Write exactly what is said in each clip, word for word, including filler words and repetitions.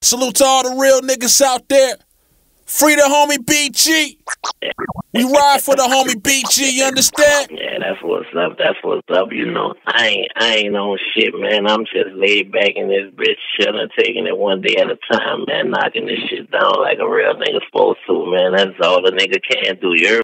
Salute to all the real niggas out there. Free the homie B G. We ride for the homie B G, you understand? Yeah, that's what's up. That's what's up. You know, I ain't, I ain't on shit, man. I'm just laid back in this bitch, chilling, taking it one day at a time, man. Knocking this shit down like a real nigga supposed to, man. That's all the nigga can do. You're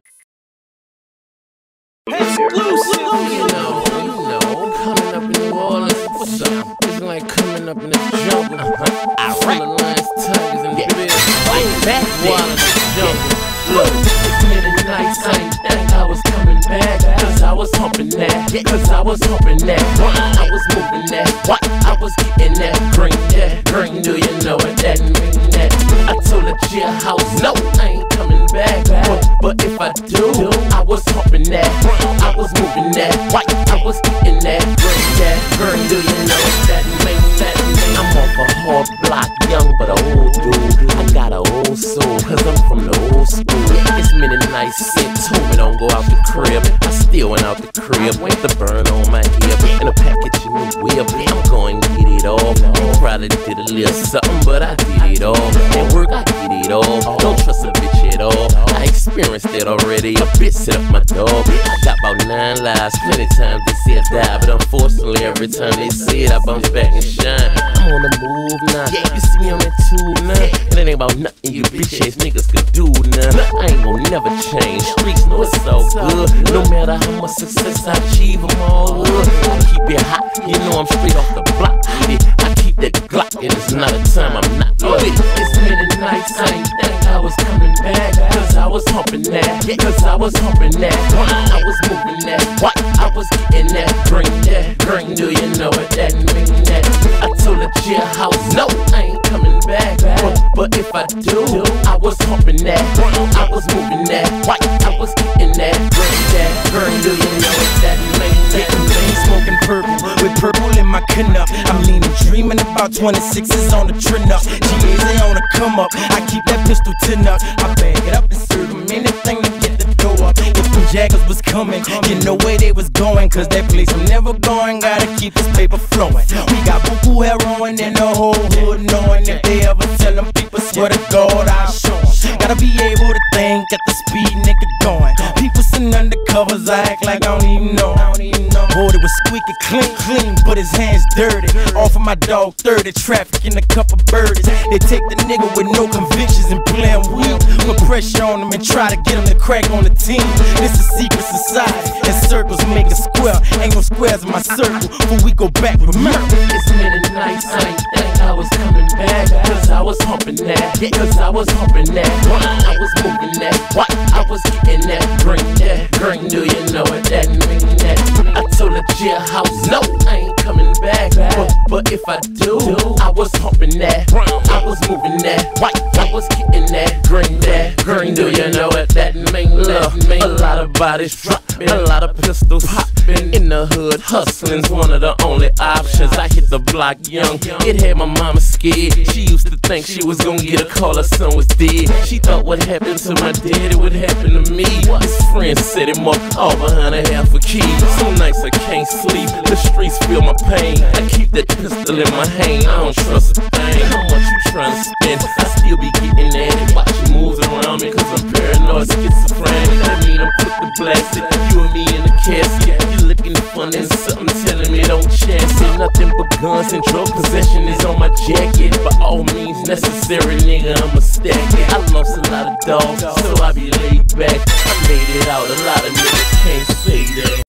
Exclusive. You know, you know, coming up in New Orleans, what's up? It's like coming up in the jungle. Uh-huh. I full of lions, tigers, and yeah. bears. Fight back, wild in the jungle. Look, it's minute nights, I ain't think I was coming back. Cause I was humping that, cause I was humping that. I was moving that, what? I was getting that green, that green, do you know what that mean? That I told the jailhouse, no, I ain't coming back. But, but if I do, I was humping that, I was moving that, what? I was getting that green, that green, do you know what that mean? That mean? I'm off a hard block, young but a old dude. I got a old soul, cause I'm from the old school. It's many nights sent to me, don't go out the crib. I still went out the crib, went to burn on my hip. In a package in the whip, I'm going to get it all. Probably did a little something, but I did it all. At work, I get it all. Don't trust a bitch at all. I experienced it already, a bitch set up my dog. I got about nine lives, plenty times they say I die. But unfortunately, every time they say it, I bounce back and shine. I'm on the move now, you see me on that tube now. And it ain't about nothing you bitch ass niggas could do now. I ain't gon' never change, streets know it's so good. No matter how much success I achieve, I'm all good. I keep it hot, you know I'm straight off the block with it. I keep that Glock, and it's not a time I'm not with it. It's many nights, I ain't think I was coming back. Cause I was humping that, cause I was humping that. I was moving that, what? I was getting that green, that green, do you know what that mean? That I told the jailhouse, no, I ain't coming back. But, but if I do, I was humping that, I was moving that, what? I was getting that green, that green, do you know what that mean? Taking things, smoking purple, with purple in my cannup. I'm leaning, dreaming about twenty-sixes on the trend up. G A's on the come up, I keep that pistol tin up. I bag it up and serve them anything to get the dough up. If them Jaggers was coming, you know where they was going. Cause that place I'm never going, gotta keep this paper flowing. We got buku heroin in the whole hood, knowing if they ever tell them people, swear to God I'll show them. Gotta be able to think at the speed nigga going. People sitting undercovers, I act like I don't even know. Boy, it was squeaky clean, clean, but his hands dirty. Off of my dog thirty, trafficking a couple birdies. They take the nigga with no convictions and play him weak. Put pressure on him and try to get him to crack on the team. This is secret society, and circles make a square. Ain't no squares in my circle, but we go back with murder. It's many nights, I ain't think I was coming back. Cause I was humping that, cause I was humping that. I was moving that, what? I was getting that green, that green, do you know what that mean? That I told the jailhouse, no, I ain't coming back. But, but if I do, I was humping that, I was moving that, what? I was getting that green, that green, do you know what that mean? Love me. A lot of bodies dropping, a lot of pistols popping. In the hood, hustling's one of the only options. I hit the block young, it had my mama scared. She used to think she was gonna get a call her son was dead. She thought what happened to my daddy would happen to me. His friends set him up all behind a half a key. Some nights I can't sleep, the streets feel my pain. I keep that pistol in my hand, I don't trust a thing. How much you tryna spend? I still be getting at it. Watch you moves around me, cause I'm paranoid, schizophrenic. That mean I'm quick to blast it. You and me in the casket, you looking funny and something telling me don't chance it. Nothing but guns and drug possession is on my jacket. By all means necessary, nigga, I'ma stack it. I lost a lot of dogs, so I be laid back. I made it out, a lot of niggas can't say that.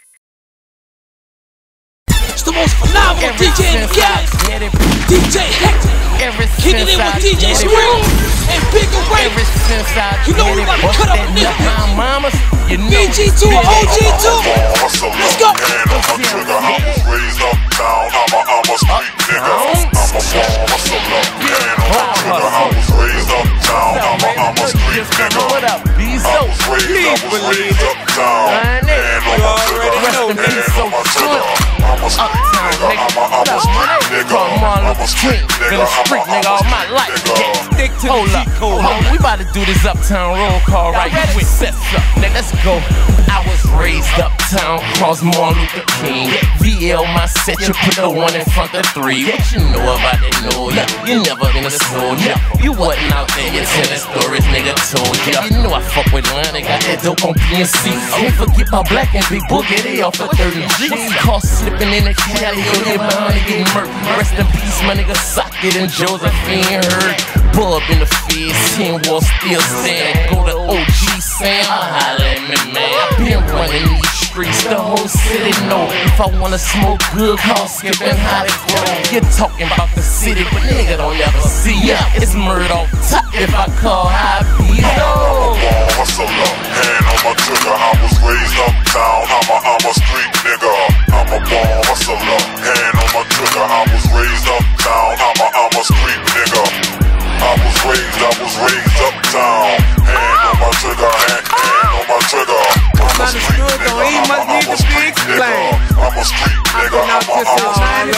It's the most phenomenal D J in the game. D J Hector. Kicking in with D J Screw and Bigger Ray. You know we about to cut up in this bitch. B G two or O G two. Let's go. I'm a trigger, I was raised up down. I'm a, I'm a street nigga. I'm a born hustler. Man, I'm a trigger, I was raised up down. I'm a, I'm a street nigga. What up, Bezo? I was raised, I was raised up down. Man, I'm a trigger. Man, I'm a trigger. I'm a street nigga. I'm a, I'm a street nigga. I'm a street nigga. Been a street nigga all my life. Stick to the G code. We about to do this uptown roll call right quick. Sets up, now let's go. I was raised uptown, cross Martin Luther King. V L my set, you put the one in front of three. What you know about that? No, yeah, you never been a soldier. You wasn't out there, you telling stories, nigga told ya. You know I fuck with Lana, got that dope on P N C. Can't forget my black and big boogie, they off for thirty G's. Caught slipping in the Cali, yo, they behind to get murked. Rest in peace, my nigga Socket and Josephine Hurd. Bub in the field, ten wall still stand. Go to O G Sam, holla at me, man. I been running these streets, the whole city know. If I wanna smoke good, call skipping how to grow. You're talking about the city, but nigga don't ever see ya. It's murder off top if I call high beat. I'm a born hustler, hand on my trigger. I was raised uptown, I'm a, I'm a street nigga. I'm a born hustler, hand on my trigger. I was raised uptown, I'm a, I'm a street nigga. I was raised, I was raised uptown, hand on my trigger, hand, hand on my trigger. I'm a street nigga, I'm a, I'm a street nigga. I'm a street nigga, I'm a, I'm a street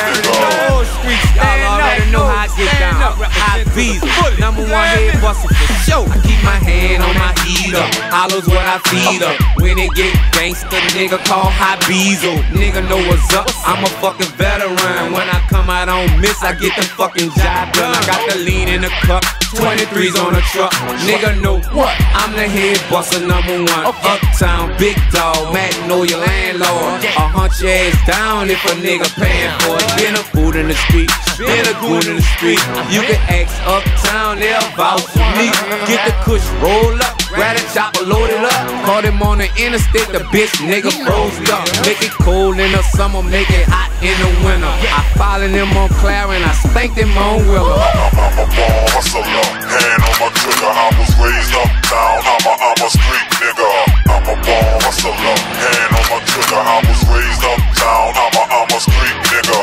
nigga. Y'all already know how I get down. High Beezel, number one head buster for sure. I keep my hand on my heater, hollows what I feed up. When it get gangsta, nigga call High Beezel. Nigga know what's up, I'm a fucking veteran. When I come out on miss, I get the fucking job done. I got the lean in the cup, twenty-threes on the truck. Nigga know what? I'm the head buster number one. Uptown, big dog, Magnolia landlord. I'll hunt your ass down if a nigga paying for it. Dinner food in the street, been a goon in the street. You can ask uptown, they'll vouch for me. Get the kush, roll up, grab a chopper, load it up. Caught him on the interstate, the bitch nigga froze up. Make it cold in the summer, make it hot in the winter. I followed him on Clarin, I spanked him on Willow. I'm a born hustler, hand on my trigger. I was raised uptown, I'm a, I'm a street nigga. I'm a born hustler, hand on my trigger. I was raised uptown, I'm a, I'm a street nigga.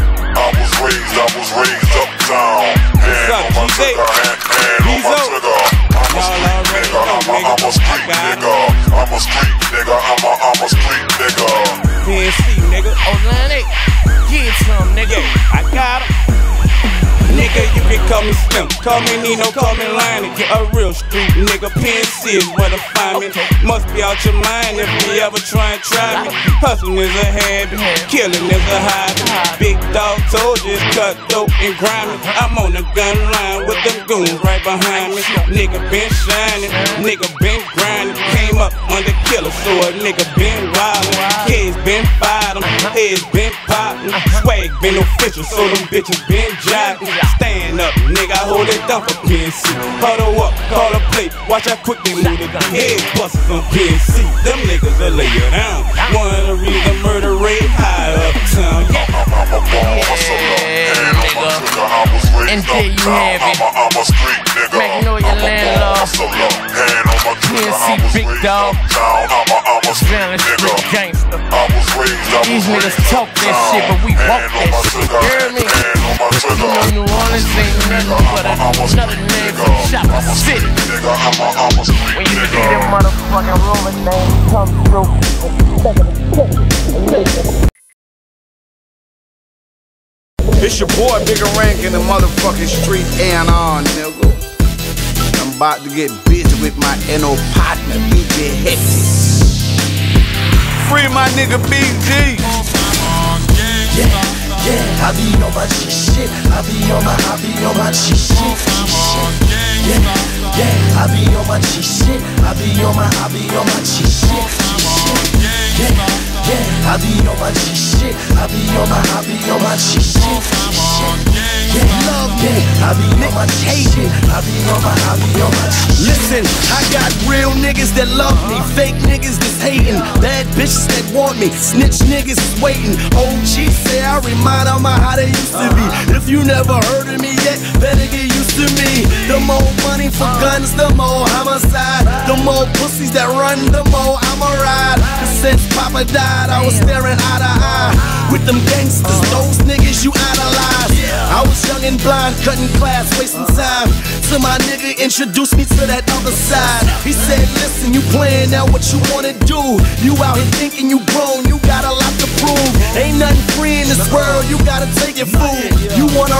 I was raised, I was raised uptown, hand on my trigger, hand, hand on my trigger. I'm a street nigga, I'm a, I'm a street nigga. I'm a street nigga, I'm a, I'm a street nigga. P N C, nigga. Atlantic, get some, nigga. I got him. Nigga, you can call me Slim, call me Nino, call me Lonnie. A real street nigga, P N C is where to find me. Must be out your mind if you ever try and try me. Hustling is a habit, killing is a hobby. Big dog told you it's cut dope and grimy. I'm on the gun line with them goons right behind me. Nigga been shining, nigga been grinding. Came up under killer, so a nigga been wildin'. Kids been fired, heads been poppin'. Swag been official, so them bitches been jiving. Stand up, nigga, I hold it down for P N C. Huddle up, call a play, watch how quick they move it. Head busters on P N C, them niggas will lay you down. One of the reasons murder rate high uptown. Yeah. I'm a born hustler, hand on my trigger. I was And raised there you uptown, have it. I'm a, I'm a street nigga. Magnolia I'm a born landlord. hustler, hand on my trigger. P N C I was big raised dog. uptown, I'm a, I'm a street Valley nigga. Street gangster. I was raised, I was These niggas raised talk that uptown, shit, but we walk hand on my that shit. trigger, You hear me? hand on my You trigger. know New Orleans ain't nothing but another name for Chopper City. Nigga, I'm a, I'm a street When you nigga. see them motherfucking Roman names come through. It's your boy, Bigger Rank in the motherfucking street, and on, nigga. I'm about to get busy with my N O partner, D J Hectic. Free my nigga B G. Yeah, yeah, I be on my shit, shit. I be on my, I be on my shit, shit, shit. Yeah, yeah, I be on my shit, shit. I be on my, I be on my shit, shit, shit. Yeah, yeah, I be on my shit, shit. I be on my, I be on my shit, shit, shit. Yeah, love me. I be on my shit. I be on my, I be on my shit. Listen, I got real niggas that love me, fake niggas that's hating, bad bitches that want me, snitch niggas is waiting. O G say I remind them of how they used to be. If you never heard of me yet, better get used to me. The more money for guns, the more homicide. The more pussies that run, the more I'ma ride. Cause since Papa died, I was staring eye to eye with them gangsters, those niggas you idolize. I was young and blind, cutting class, wasting time. So my nigga introduced me to that other side. He said, listen, you playing now what you wanna do. You out here thinking you grown, you got a lot to prove. Ain't nothing free in this world, you gotta take it, fool. You wanna roll?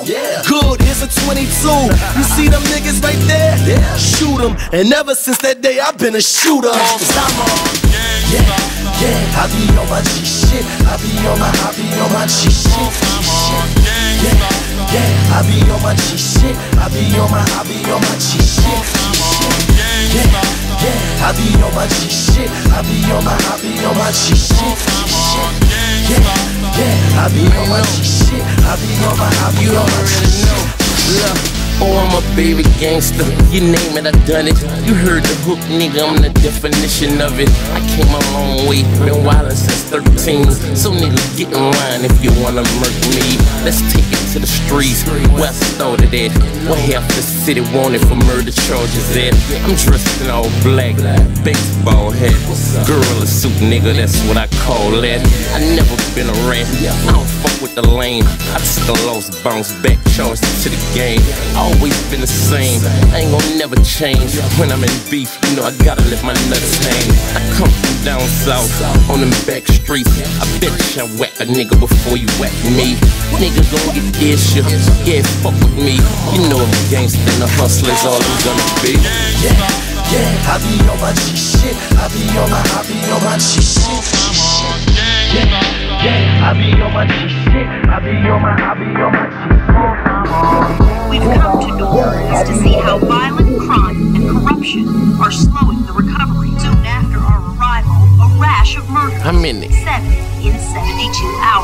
Yeah. Good, here's a twenty-two. You see them niggas right there? Yeah. Shoot them. And ever since that day, I've been a shooter. Cause I'm on. Yeah, yeah. I be on my G shit. I be on my, I be on my G shit. Yeah, yeah. I be on my G shit. I be on my, I be on my G shit. Yeah, yeah. I be on my G shit. I be on my, I be on my G shit. Yeah, yeah. I be on my G shit. I be on my, I be on my G shit. Look, oh, I'm a baby gangster. You name it, I done it. You heard the hook, nigga, I'm the definition of it. I came a long way, been wildin' since thirteen. So nigga, get in line if you wanna murk me. Let's take it to the streets, where I started at. What half the city wanted for murder charges at? I'm dressed in all black, baseball hat, gorilla suit, nigga, that's what I call that. I never been a rat, I don't fuck with the lane. I just a lost bounce back, charged to the game. Always been the same, I ain't gon' never change. When I'm in beef, you know I gotta let my nuts hang. I come from down south, on them back streets. I bet you I whack a nigga before you whack me. Nigga gon' get this shit, yeah, fuck with me. You know I'm gangsta and the hustler's all I'm gonna be. Yeah, yeah, I be on my G shit. I be on my, I be on my G shit. Yeah, yeah, I be on my G shit. I be on my, I be on my G shit. We've come to New Orleans to see how violent crime and corruption are slowing the recovery. Soon after our arrival, a rash of murders. How many? Seven in seventy-two hours.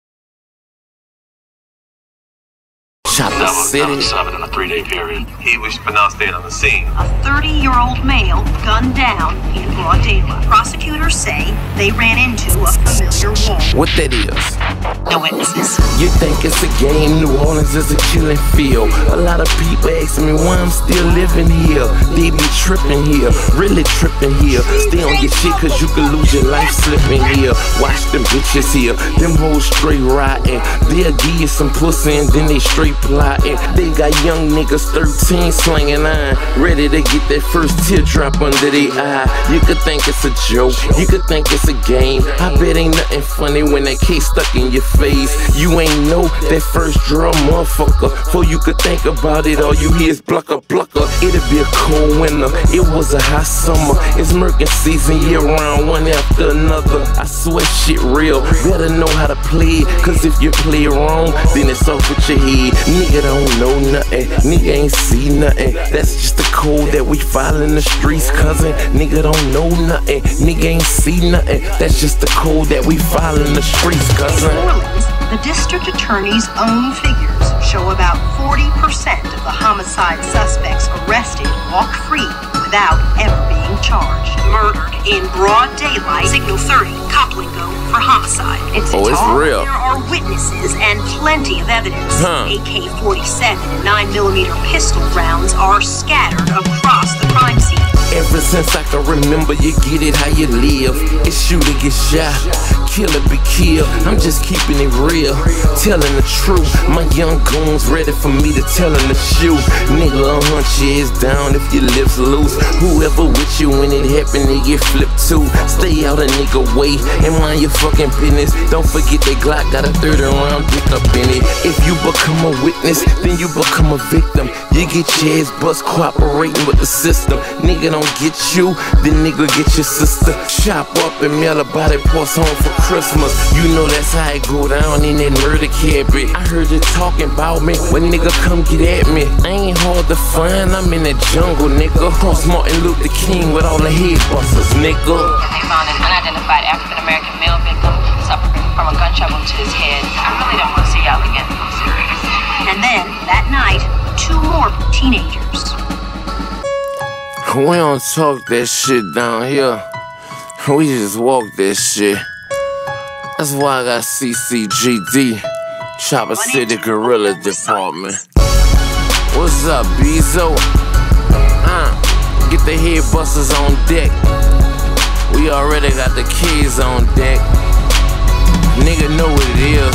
Shot the city. Seven in a three-day period. He was pronounced dead on the scene. A thirty-year-old male gunned down in broad daylight. Prosecutors say they ran into a familiar wall. What that is? No witnesses. You think it's a game? New Orleans is a killing field. A lot of people ask me why I'm still living here. They be tripping here, really tripping here. Stay on your shit cause you can lose your life slipping here. Watch them bitches here, them hoes straight riding. They'll give you some pussy and then they straight plotting. They got young niggas thirteen slanging iron, ready to get that first teardrop under their eye. You could think it's a joke, you could think it's a game. I bet ain't nothing funny when that case stuck in your face. You ain't know that first draw, motherfucker. Before you could think about it, all you hear is blucker, blucker. It'll be a cold winter, it was a hot summer. It's murking season year round, one after another. I swear shit real, better know how to play it. Cause if you play wrong, then it's off with your head. Nigga don't know nothing, nigga ain't see nothing. That's just the code that we file in the streets, cousin. Nigga don't know nothing, nigga ain't see nothing. That's just the code that we file in the streets, cousin. The district attorney's own figures show about forty percent of the homicide suspects arrested walk free without ever being charged. Murdered in broad daylight, Signal thirty, Coplingo for homicide. It's oh, it's all, real. There are witnesses and plenty of evidence. Huh. A K forty-seven and nine millimeter pistol rounds are scattered across the crime scene. Ever since I can remember, you get it how you live. It's shoot or get shot, kill or be killed. I'm just keeping it real, telling the truth. My young goons ready for me to tell them the shoot. Nigga, I'll hunt your ass down if your lips loose. Whoever with you when it happen, they get flipped too. Stay out a nigga way and mind your fucking business. Don't forget that Glock got a thirty round dick up in it. If you become a witness, then you become a victim. You get your ass bust cooperating with the system. Nigga don't get you, then nigga get your sister. Chop up and mail a body parts home for Christmas. You know that's how it go down in that murder cabinet. I heard you talking about me, when nigga come get at me. I ain't hard to find, I'm in that jungle, nigga. Cross Martin Luther King with all the head busters, nigga. They found an unidentified African-American male victim suffering from a gunshot wound to his head. I really don't want to see y'all again. I'm serious. And then, that night, two more teenagers. We don't talk that shit down here. We just walk that shit. That's why I got C C G D, Chopper City Guerrilla Department. What's up, Bezo? Uh, get the head busters on deck. We already got the keys on deck. Nigga know what it is.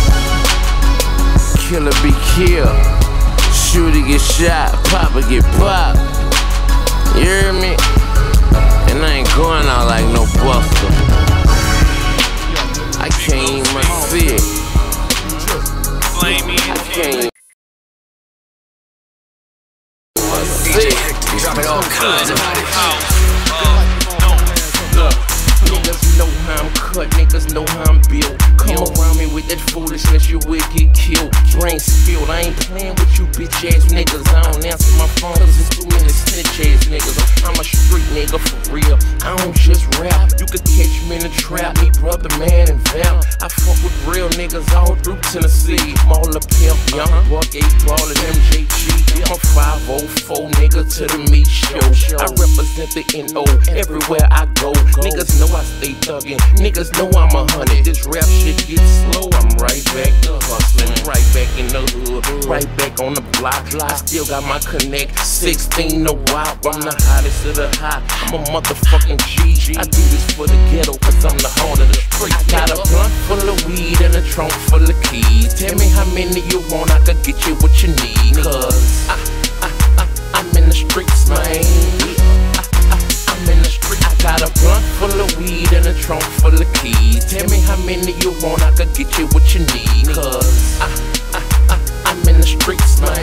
Killer be killed. Shooter get shot. Popper get popped. You hear me? And I ain't going out like no buster. I can't even see it. I can't said. Dropping all kinds of house. Look, niggas know how I'm cut, niggas know how I'm built. Come around me with that foolishness, you will get killed. Brain spilled, I ain't playing with you bitch ass niggas. I don't answer my phone cause it's too many snitch ass niggas. I'm a street nigga for real, I don't just rap. You could catch me in the trap, me brother man and Val. I fuck with real niggas all through Tennessee. Mauler Pimp, Young Buck, eight Ball and M J G. I'm five oh four nigga to the meat show. I represent the N O everywhere I go. Niggas know I stay thuggin', niggas know I'm a hundred. This rap shit gets slow, I'm right back to hustling. Right back in the hood, right back on the block. I still got my connect, sixteen no wild. I'm the hottest of the hot, I'm a motherfucking G. I do this for the ghetto cause I'm the heart of the street. Got a blunt full of weed and a trunk full of keys. Tell me how many you want, I could get you what you need. Cause I, I, I, I'm in the streets, man. I, I, I'm in the streets. I got a blunt full of weed and a trunk full of keys. Tell me how many you want, I could get you what you need. Cause I, I, I, I'm in the streets, man.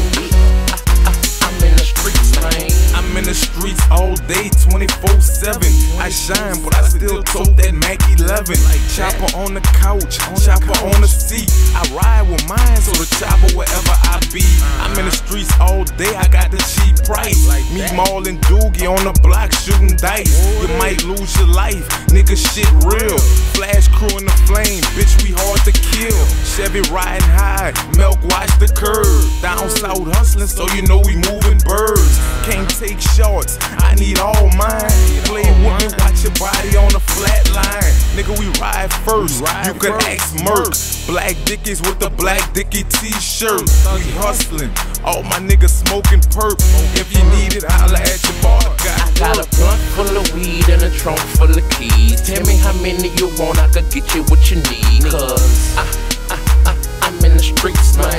I, I, I'm in the streets, man. I'm in the streets all day, twenty-four seven. I shine, but I still tote that Mac eleven. Chopper on the couch, chopper on the seat. I ride with mine, so the chopper wherever I be. I'm in the streets all day, I got the cheap price. Me, Maul, and Doogie on the block shooting dice. You might lose your life, nigga, shit real. Flash crew in the flame, bitch, we hard to kill. Chevy riding high, Milk watch the curve. Down south hustling, so you know we moving birds. Can't take shorts, I need all mine. Play with me, watch your body on the flat line. Nigga, we ride first, you can ask Merc. Black Dickies with the Black Dickie t-shirt. We hustling, all my niggas smoking perp. If you need it, holla at your bar. I got a blunt full of weed and a trunk full of keys. Tell me how many you want, I could get you what you need. Cause I, I, I, I'm in the streets, man.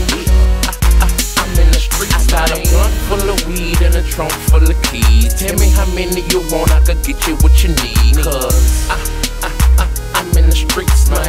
I, I, I'm in the streets. I got a blunt full of weed and a trunk full of keys. Tell me how many you want, I could get you what you need. Cause I, I, I, I'm in the streets, man.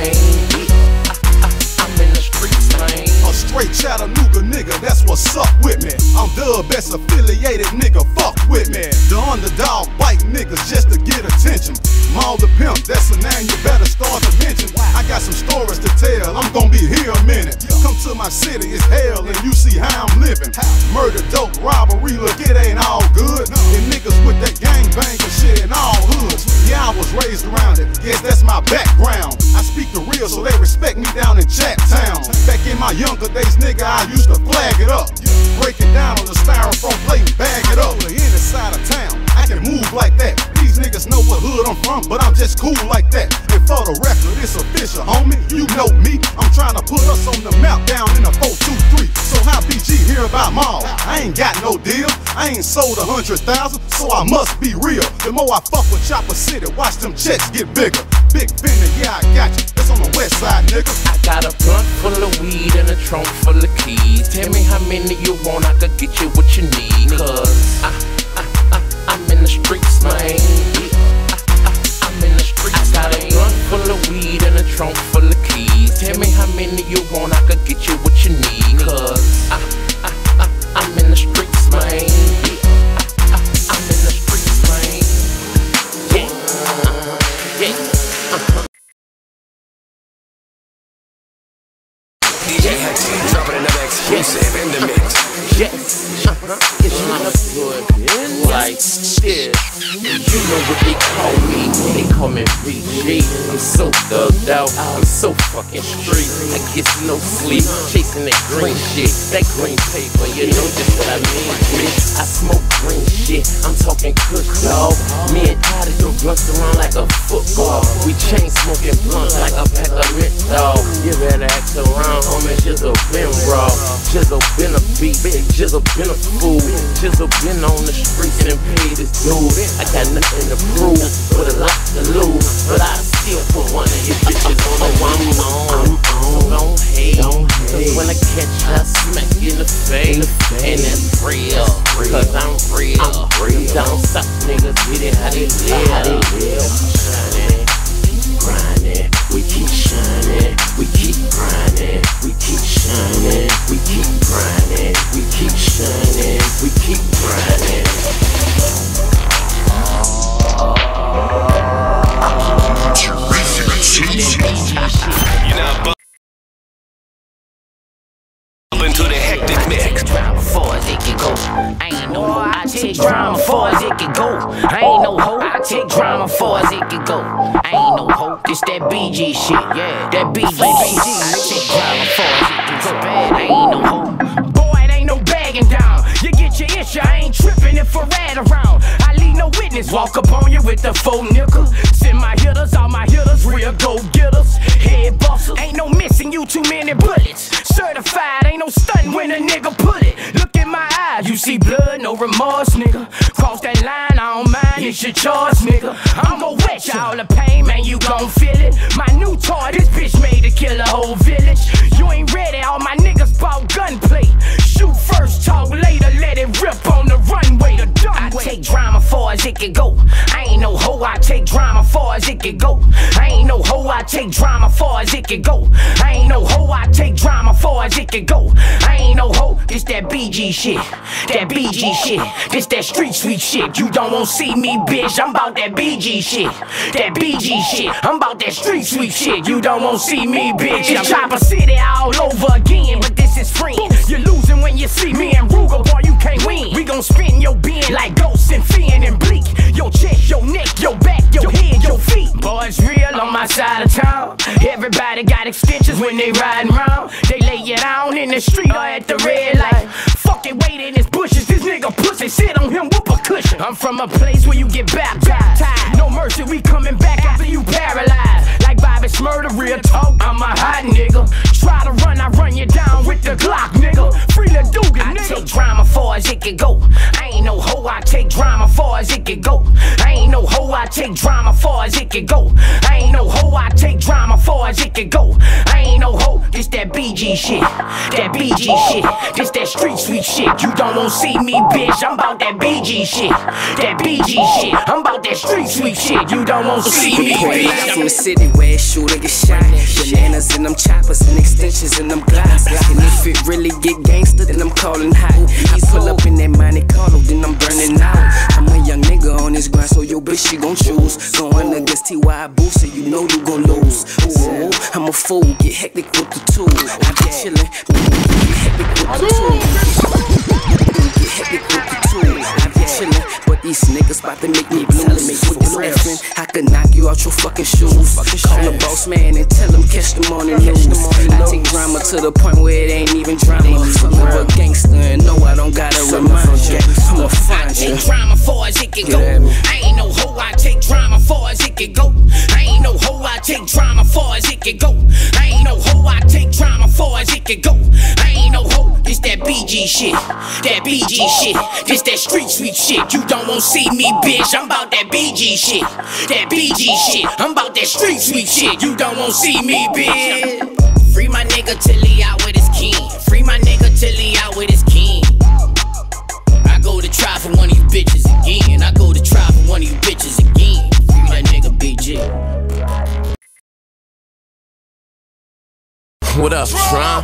I, I, I'm in the streets, man. A straight Chattanooga nigga, that's what's up with me. I'm the best affiliated nigga, fuck with me. The underdog white niggas just to get attention. Maul the Pimp, that's a name you better start to mention. I got some stories to tell, I'm gonna be here a minute. Come to my city, it's hell, and you see how I'm living. Murder, dope, robbery, look, it ain't all good. And niggas with that gangbang and shit in all hoods. Yeah, I was raised around it, guess that's my background. I speak the real, so they respect me down in Chattown. Back in my younger days, nigga, I used to flag it up. Break it down on the styrofoam plate and bag it up. To any side of town, I can move like that. These niggas know what hood I'm from, but I'm just cool like that. And for the record, it's official, homie. You know me. I'm trying to put us on the map down in a four two three. So how B G hear about Maul? I ain't got no deal. I ain't sold a hundred thousand, so I must be real. The more I fuck with Chopper City, watch them checks get bigger. Big Fender, yeah, I got you. It's on the west side, nigga. I got a blunt full of weed and a trunk full of keys. Tell me how many you want, I could get you what you need. Cause I, I, I, I'm in the streets, man. I, I, I'm in the streets. I got a blunt full of weed and a trunk full of keys. Tell me how many you want, I could get you what you need. Cause I, I, I, I'm in the streets, man. I, I, I'm in the streets, man. Yeah, uh-huh. Yeah, uh-huh. D J Hector dropping another exclusive in the mix. Yes, uh-huh. It's not good. Like this. You know what they call me? They call me B G. I'm so thugged out. I'm so fucking street. I get no sleep, chasing that green shit. That green paper, you know just what I mean, bitch. I smoke green shit. I'm talking cook, dog. Me and Todd throw blunts around like a football. We chain smoking blunts like a pack of mint, dog. You better act around, homie. Jizzle been raw. Jizzle been a beat. Jizzle been a fool. Jizzle been on the streets and paid his dues. I got nothing to prove, but a lot to lose. But I still put one of your bitches on the one I'm on. So don't hate, cause when I catch you, I smack you in the face. And that's real, cause I'm real. Down south niggas get it how they live. Shining, grinding, we keep shining, we keep grinding, we keep shining. shining, we keep grinding, we keep shining, we keep grinding. You know, bump into the hectic mix. Drama far as it can go. I ain't no hoe. I take drama far as it can go. I ain't no hoe. I take drama far as it can go. I ain't no hoe. This that B G shit. Yeah, that B G shit. I take drama far as it can go. I ain't no hoe. Boy, it ain't no bagging down. You get your issue. I ain't tripping if I rat around. I leave no witness. Walk up on you with the faux nickel. Send my hitters, all my hitters, real go getters, head busters. Ain't no missing you, too many bullets. Certified, ain't no stunting when a nigga pull it. Look in my eyes, you see blood, no remorse, nigga. Cross that line, I don't mind, it's your choice, nigga. I'm gon' wet you all the pain, man, you gon' feel it. My new toy, this bitch made to kill a whole village. You ain't ready, all my niggas bought gunplay. Shoot first, talk later, let it rip on the runway, the dumb way. I take drama far as it can go. I ain't no hoe, I take drama far as it can go. I ain't no hoe, I take drama far as it can go. I ain't no hoe, I take drama far as it can go. I ain't no hoe, this that B G shit. That B G shit, this that street sweet shit. You don't want see me, bitch, I'm about that B G shit. That B G shit, I'm about that street sweet shit. You don't want see me, bitch. It's Chopper City all over again, but this is free. You're losing when you see me and Ruger, boy, you can't win. We gon' spin your bin like Ghost and Finn and Bleak. Your chest, your neck, your back, your head, your feet. Boy, it's real on my side of town. Everybody got extensions when they riding round. They lay you down in the street or at the red light. Fucking wait in his bushes, this nigga pussy, sit on him, whoop a cushion. I'm from a place where you get baptized. No mercy, we coming back after you paralyzed. Like Bobby Smurder, real talk, I'm a hot nigga. Try to run, I run you down with the Glock, nigga. Free the Dugan, nigga. I take drama far as it can go. I ain't no hoe, I take drama far as it can go. I ain't no hoe, I take drama far as it can go. I ain't no hoe, I take drama far as it can go. I ain't no hoe, this that B G shit. That B G shit, this that street sweet shit. You don't want see me, bitch, I'm about that B G shit. That B G shit, I'm about that street sweet shit. You don't want see me, bitch. Live from the city where a shooter get shot. Bananas in them choppers and extensions in them glocks. And if it really get gangster, then I'm calling hot. I pull up in that Monte Carlo, then I'm burning out. I'm a young nigga on this grind, so your bitch she gon' choose. Going against T Y Boost, so you know you gon' lose. Ooh, I'm a fool, get hectic with the tool. I be chillin', get hectic with the tool. Get hectic with the tool. I be chillin', but these niggas bout to make me blue. With this effing, I could knock you out your fucking shoes. Call the boss man and tell him catch them on the news. I take drama to the point where it ain't even drama. I'm a gangster and no, I don't gotta remind you. I'm a fine. I take drama far as it can go. I ain't no hoe, I take drama far as it can go. I ain't no hoe, I take drama far as it can go. I ain't no hoe, I take drama far as it can go. I ain't no hoe, this that B G shit. That B G shit, this that street sweet shit. You don't want see me, bitch, I'm about that B G shit. That B G shit, I'm about that street sweet shit. You don't want see me, bitch. Free my nigga till he out with his king. Free my nigga till he out with his king. I go to try for one of you bitches again. I go to try for one of you bitches again. Free that nigga B G. What up, Trump?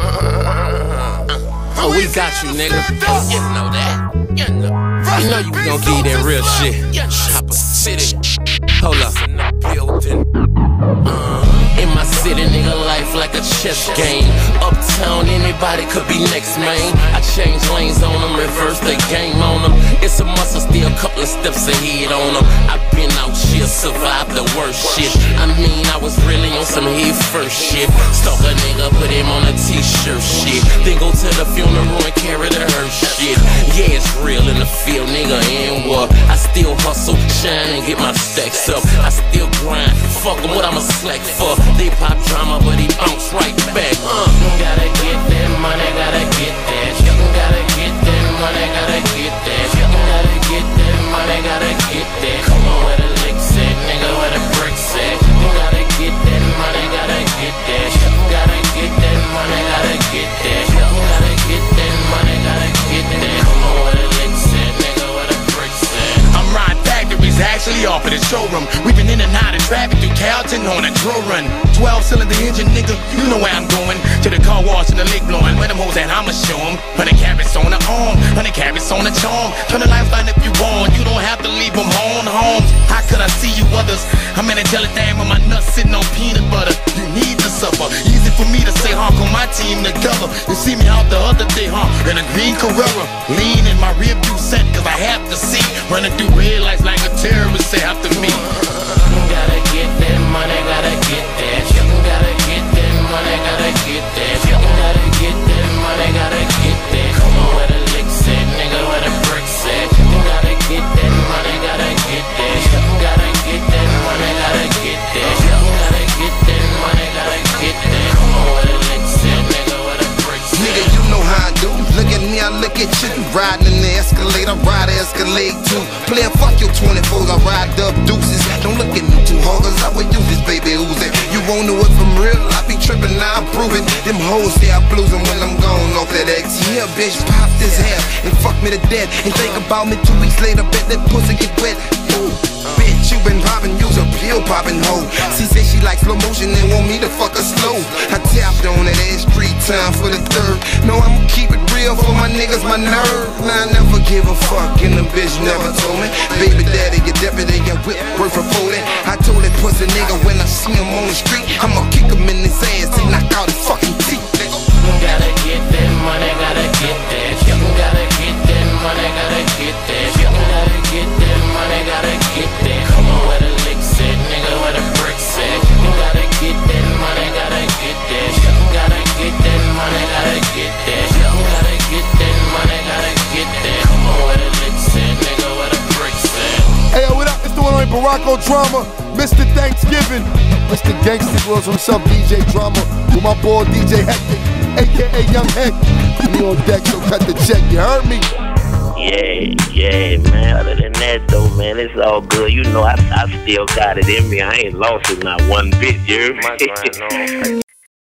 Oh, we got you, nigga. You know that. You know. You know you gon' give that real shit. Chopper City. Hold up. Uh, in my city, nigga, life like a chess game. Uptown, anybody could be next, man. I change lanes on them, reverse the game on them. It's a muscle, still a couple of steps ahead on them. I've been out here, survived the worst shit. I mean, I was really on some heat first shit. Stalk a nigga, put him on a t-shirt shit. Then go to the funeral and carry the hearse shit. Yeah, it's real in the field, nigga, and what? I still hustle, shine, and get my stacks up. I still grind, fuck em, what I'm a slack for. They pop drama, but he bounce right back. Uh. Gotta get that money, gotta get that. Gotta get that money, gotta get that. Gotta get that money, gotta get that. Come on, where the licks at, nigga, where the bricks at. Gotta get that money, gotta get that. Gotta get that money, gotta get that. Gotta get that money, gotta get that. Come on, where the licks at, nigga, where the bricks at. I'm riding factories, action Actually off at the showroom. We've been in and out of traffic through Carlton on a drill run. twelve cylinder engine, nigga, you know where I'm going. To the car wash and the lake blowing. Where them hoes at, I'ma show them. Hundred carats on the arm, hundred carats on the charm. Turn the lights on if you want, you don't have to leave them home. Home. How could I see you others? I'm in a jelly thing with my nuts sitting on peanut butter. You need to suffer. Easy for me to say, honk on my team together. You see me out the other day, huh? In a green Carrera. Lean in my rear view set, cause I have to see. Running through red lights like a terrorist say after me. Gotta get that money, gotta get that. You gotta get that money, gotta get that. You gotta get that money, gotta get that. Come on, where the licks at, nigga, where the bricks at. You gotta get that money, gotta get that. You gotta get that money, gotta get that. You gotta get that money, gotta get that. Come on, where the licks at, nigga, where the bricks at. Nigga, you know how I do. Look at me, I look at you. Riding in the Escalade, I ride the Escalade too. Playin' fuck your twenty-fours, I ride up deuces. Don't look at me too hard, cause I would use this baby oozing. You won't know it from real, I be trippin', now I'm proving. Them hoes say I blues them when I'm gone off that X. Yeah, bitch, pop this hair and fuck me to death. And think about me two weeks later, bet that pussy get wet. Ooh, bitch, you been robbing, you's a pill poppin' hoe. She say she like slow motion and want me to fuck her slow. I tapped on that ass street time for the third. No, I'ma keep it real for my niggas, my nerve. Now I never give a fuck and the bitch never told me. Baby daddy, your deputy, your whip worth for folding. I told that pussy nigga when I see him on the street, I'ma kick him in his ass and knock out his fucking teeth, nigga. Gotta get that money, gotta get that. You gotta get that money, gotta get that. You gotta get that money, gotta get that. Come on, where the licks at, nigga, where the bricks at. You gotta get that money, gotta get that. You gotta get that money, gotta get that. You gotta get that money, gotta get that. Come on, where the licks at, nigga, where the bricks at. Hey, yo, what up? It's the one on Baracko Drama, Mister Thanksgiving, Mister Gangsta Girls himself, D J Drama, with my boy D J Hectic, A K A Young Heck. Me on deck, so cut the check, you heard me? Yeah, yeah, man. Other than that, though, man, it's all good. You know, I, I still got it in me. I ain't lost it not one bit, you heard me?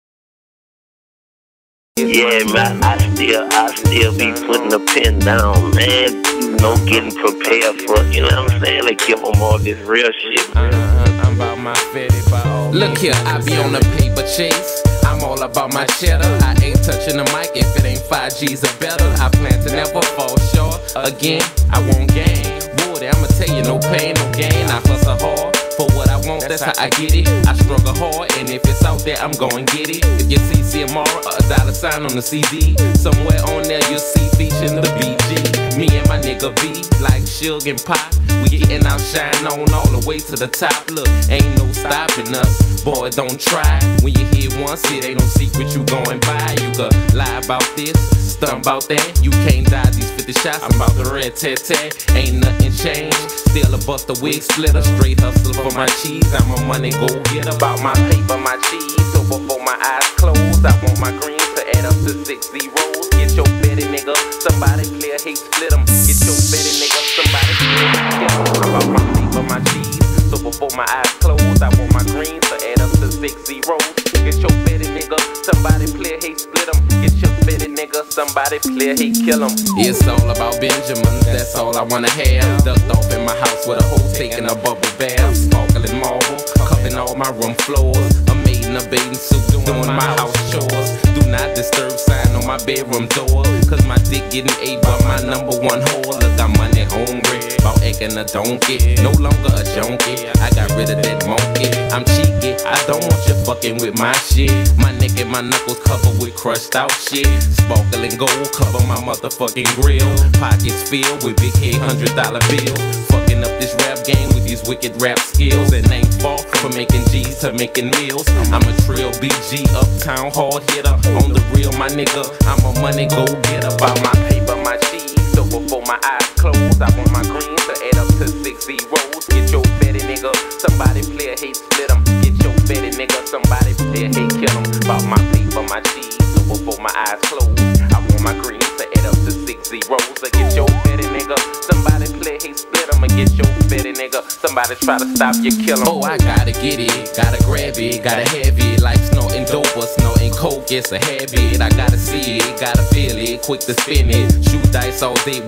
Yeah, man, I still, I still be putting the pen down, man. You know, getting prepared for, you know what I'm saying? Like, give them all this real shit, man. Uh, I'm about my fetty, by all. Look here, I be on the paper chase. I'm all about my cheddar. I ain't touching the mic if it ain't five G's or better. I plan to never fall short. Again, I won't gain. Boy, I'ma tell you, no pain, no gain. I hustle hard for what I want, that's how I get it. I struggle hard, and if it's out there, I'm gon' get it. If you see Ciamara, a dollar sign on the C D, somewhere on there you'll see featuring the B G. Me and my nigga V, like Suge and Pop, we getting our shine on all the way to the top. Look, ain't no stopping us, boy, don't try. When you hear once, it ain't no secret you going by. You could lie about this, stunt about that. You can't die these fifty shots, I'm about the red tat-tat. Ain't nothing changed, still a bust a wig splitter. Straight hustle for my cheese, I'm a money go get about my paper, my cheese. So before my eyes close, I want my greens to add up to six zeros. Get your betty nigga, somebody clear hate split them. Get your betty nigga, somebody clear hate split them. About my paper, my cheese. So before my eyes close, I want my greens to add up to six zeros. Get your betty nigga, somebody clear hate split them. Get your betty nigga, somebody clear hate kill them. It's all about Benjamin, that's all I wanna have. Ducked off in my house with a hoe taking a bubble bath. Sparkling marble, covering all my room floors. A maid in a bathing suit doing my house chores. Do not disturb sign on my bedroom door, cause my dick getting ate by my number one whore. Look, I'm money hungry, about acting a donkey. No longer a junkie, I got rid of that monkey. I'm cheeky, I don't want you fucking with my shit. My neck and my knuckles covered with crushed out shit. Sparkling gold cover my motherfucking grill. Pockets filled with big head hundred dollar bills. Fucking up this rap game with these wicked rap skills. And ain't far from making G's to making meals. I'm a trill B G, uptown hard hitter. On the real, my nigga, I'm a money go getter. About my paper, my cheese. So before my eyes close, I want my greens to add up to six zeros. Get your betty nigga, somebody play a hate split them. Get your betty nigga, somebody play a hate kill them. About my paper, my cheese. So before my eyes close, I want my greens to add up to six zeros. So get your betty nigga, somebody play hate split them. And get your betty nigga, somebody try to stop you, kill them. Oh, I gotta get it, gotta grab it, gotta have it. Like snorting dope or snorting coke, it's a habit. I gotta see it, gotta feel it, quick to spin it. Shoot dice all day with my nigga.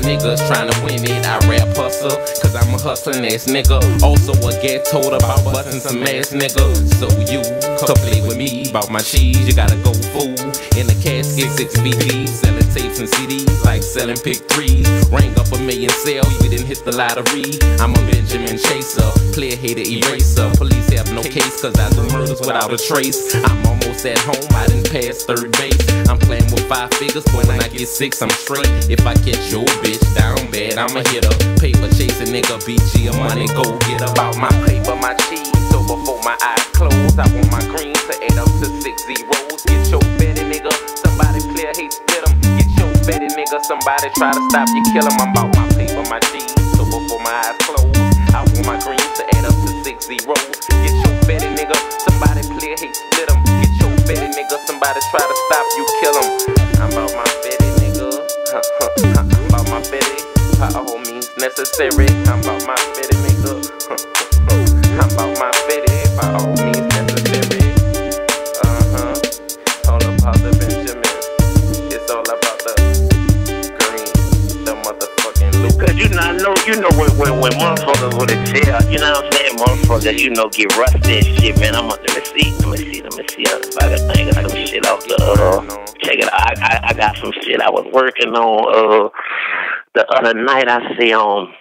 niggas trying to win it. I rap hustle, cause I'm a hustling ass nigga. Also a get told about busting some ass nigga. So you come play with me about my cheese, you gotta go fool. In the casket, six B Ds, selling tapes and C Ds like selling pick threes. Rang up a million sales, we didn't hit the lottery. I'm a Benjamin Chaser, player hater eraser. Police have no case cause I do murders without a trace. I'm almost at home, I didn't pass third base. I'm playing with five figures, boy when I get six I'm straight. If I catch your bitch down bad, I'ma hit her. Paper chasing nigga, B G or money, go get about my paper, my cheese. So before my eyes close, I want my green to add up to six zeros. Get your betty nigga, somebody player hate split em. Get your betty nigga, somebody try to stop you, kill em. I'm about my paper, my cheese. So before my eyes close, I want my green to add up to six zeros. Get your betty nigga, somebody player hate split em. Get your betty nigga, somebody try to stop you, kill em. I'm about my betty nigga, I'm about my betty, by all means necessary. I'm about my betty nigga, I'm about my betty, by all means necessary. Uh-huh, all about the Benjamin, it's all about the green, the motherfucking loop. Cause you know, I know, you know when, when, when motherfuckers go to jail, you know what I'm saying, motherfuckers, you know, get rusty and shit, man. I'm on, let me see, let me see, let me see if I can think of some shit off the, uh, check it out, I, I, I got some shit I was working on, uh, the other night. I see on,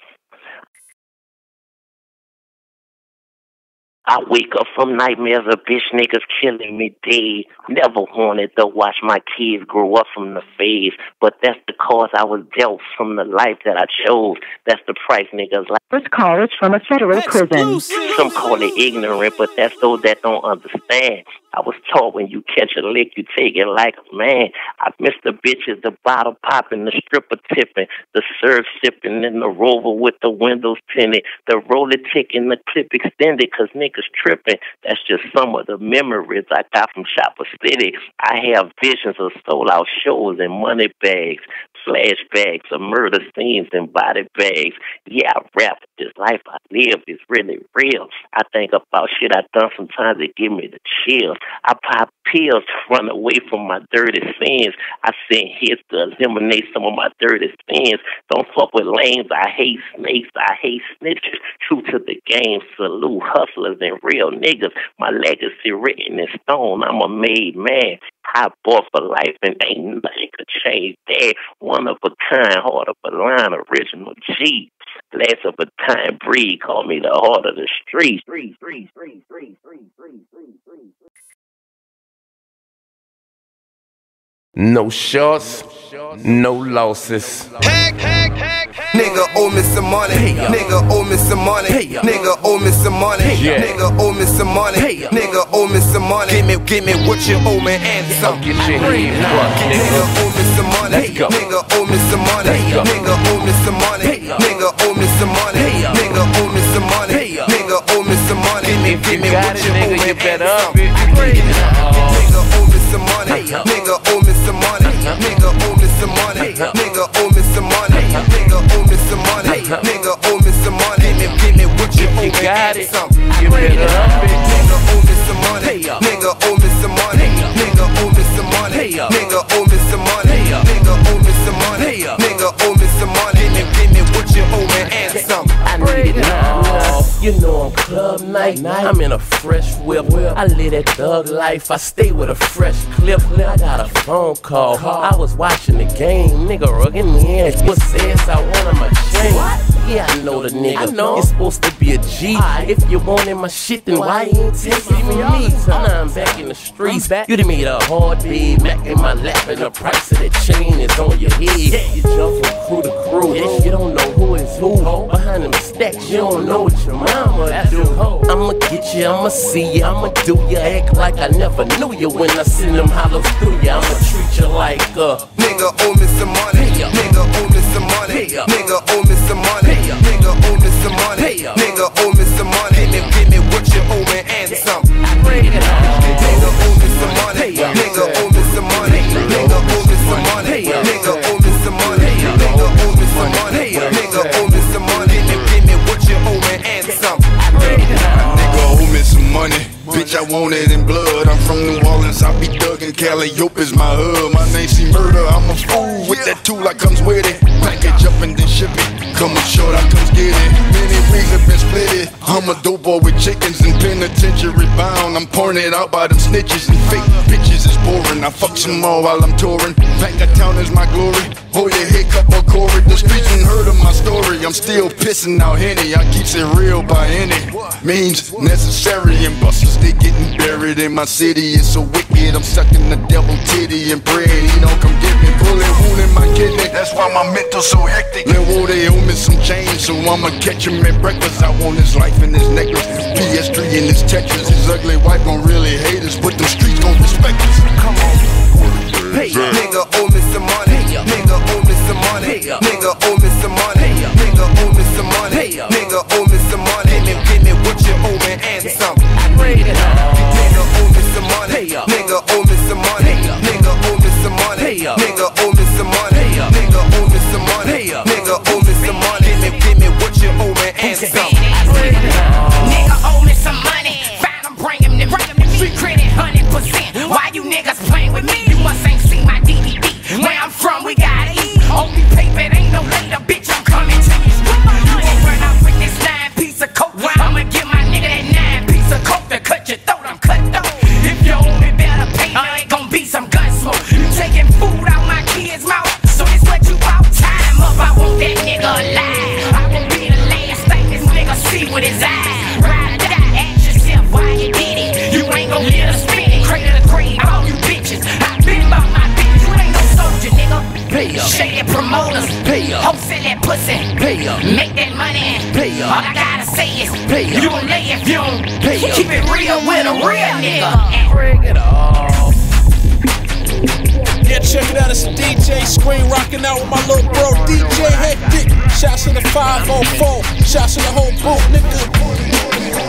I wake up from nightmares of bitch niggas killing me dead. Never wanted to watch my kids grow up from the phase, but that's the cause I was dealt from the life that I chose. That's the price niggas like. First call is from a federal prison. Some call it ignorant, but that's those that don't understand. I was taught when you catch a lick, you take it like a man. I miss the bitches, the bottle popping, the stripper tipping, the serve sipping, and the rover with the windows tinted, the roller ticking, the clip extended, cause niggas tripping. That's just some of the memories I got from Shopper City. I have visions of sold out shows and money bags, flashbacks of murder scenes and body bags. Yeah, I rap. This life I live is really real. I think about shit I done sometimes, it give me the chills. I pop pills to run away from my dirty sins. I send hits to eliminate some of my dirty sins. Don't fuck with lames. I hate snakes. I hate snitches. True to the game. Salute hustlers and real niggas. My legacy written in stone. I'm a made man. I bought for life and ain't nothing could change that. One of a kind, heart of a line, original G. Last of a time breed, call me the heart of the street. Street, street, street, street, street, street, street, street. No shorts, no losses. Nigga owe me some money. Nigga owe me some money. Nigga owe me some money. Nigga owe me some money. Nigga owe me some money. Give me, give me what you owe me and some. Get your head rocked, Nigga owe me some money. Nigga owe me some money. Nigga owe me some money. Nigga owe me some money. Nigga owe me some money. Nigga owe me some money. Give me, give me what you owe me and some. Nigga owe me some money. Nigga owe me some money. Nigga owe me some money. Nigga owe me some money. Nigga owe me some money. Nigga owe me some money. Give me, give me what you owe me and some. Nigga owe me some money. Nigga owe me some money. Nigga owe me some money. Nigga owe me some money. Nigga owe me some money. Nigga owe me some money. Give me, give me what you owe me and some. I need it now. You know I'm club night. I'm in a fresh whip. I live that thug life. I stay with a fresh clip. I got a phone call. I was watching the game. Nigga rugging me in. What says I wanted my chain? Yeah, I know the nigga. You're supposed to be a G. If you wanted my shit, then why you ain't texting me? Now I'm back in the streets. You done made a hard beat. Back in my lap, and the price of that chain is on your head. You jump from crew to crew. You don't know who is who. Behind them stacks, you don't know what your mama do. I'ma get you, I'ma see you, I'ma do you. Act like I never knew you when I send them hollows through you. I'ma treat you like a nigga owe me some money. Nigga owe me some money. Nigga owe me some money. Nigga owe me some money. Nigga owe me some money. Give me, give me what you owe me and some. Nigga owe me some money. Nigga owe me some money. Nigga owe me some money. Nigga owe me some money. Nigga owe me some money. Nigga owe me some money. Give me what you owe me and some. Nigga owe me some money. Bitch, I want it in blood. I'm from New Orleans, I be thuggin'. Calliope is my hub. My name C Murder. I'm a fool with that tool that comes with it. Package up and then ship it. Come up short, I comes get it. Many wings have been split it. I'm a dope boy with chickens and penitentiary bound. I'm pouring it out by them snitches and fake bitches is boring. I fuck some more while I'm touring. Back of town is my glory. Hold your head cup or Corey. The streets ain't heard of my story. I'm still pissing out Henny. I keeps it real by any means necessary. And busters, they getting buried in my city. It's so wicked. I'm sucking the devil titty and bread. He don't come get me. Bullet wound in my kidney. That's why my mental so hectic. Lil' Whoa, they owe me some change, so I'ma catch him at breakfast. I want his life and his necklace, P S three in his Tetris. His ugly wife gon' really hate us, but the streets gon' respect us. Come on. Hey, nigga owe me some money. Nigga owe me some money. Nigga owe me some money. Nigga owe me some money. Nigga owe me some money. And give me what you owe me and some. Nigga owe me some money. Nigga owe me some money. Nigga owe me some money. Nigga owe me some money. Nigga owe me some money. Nigga owe me some money. And give me what you owe me and some. Nigga owe me some money. Fine, I'm bringing them. Street credit one hundred percent. Why you niggas playing with me? You must ain't seen my D V D. Where I'm from, we gotta eat. Only paper, it ain't no later, bitch. I'm coming to you. You gon' run out with this nine piece of coke. I'ma give my nigga that nine piece of coke to cut your throat. I'm cut though. If you owe me better pay, there ain't gon' be some gun smoke. You taking food out my kid's mouth, so this what you bout. Time up, I want that nigga alive. I will be the last thing this nigga see with his eyes. Ride or die, ask yourself why you did it. You ain't gon' get a spin it. Cradle to grave, all you bitches. I been about my business. You ain't no soldier, nigga. Pay up. Shady promoters. Pay up. Wholesale that pussy. Pay up. Make that money. Pay up. All I gotta say is pay up. You gon' lay if you don't pay up. Keep it real with a real nigga. Bring it on. Yeah, check it out, it's D J Screen rocking out with my little bro D J Hectic. Shouts to the five oh four, shouts to the whole boot, nigga.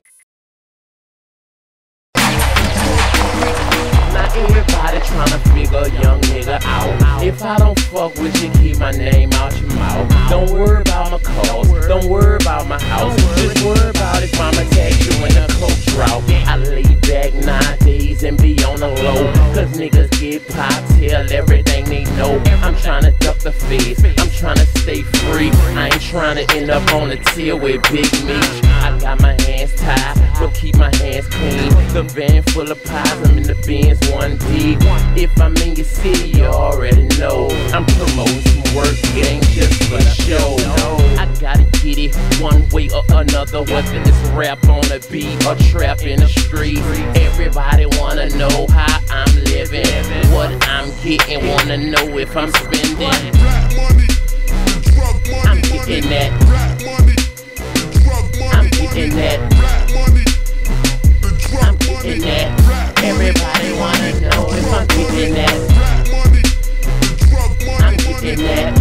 Now everybody tryna figure a young nigga out. If I don't fuck with you, keep my name out your mouth. Don't worry about my clothes, don't worry about my house. Just worry about if I'ma catch you in a coke drought. I lay back nowadays and be on the low, cause niggas get popped, tell everything they know. I'm tryna duck the feds, I'm tryna stay free. I ain't tryna end up on the tier with Big Meech. I got my hands tied, but keep my hands clean. The van full of pies, I'm in the Benz one D. If I'm in your city, you already know I'm promoting some work, it ain't just for show. I gotta get it one way or another, whether it's rap on the beat or trap in the street. Everybody wanna know how I'm living, what I'm getting, wanna know if I'm spending. I'm getting that. I'm getting that. I'm getting that. Everybody wanna know if I'm getting that. I'm getting that.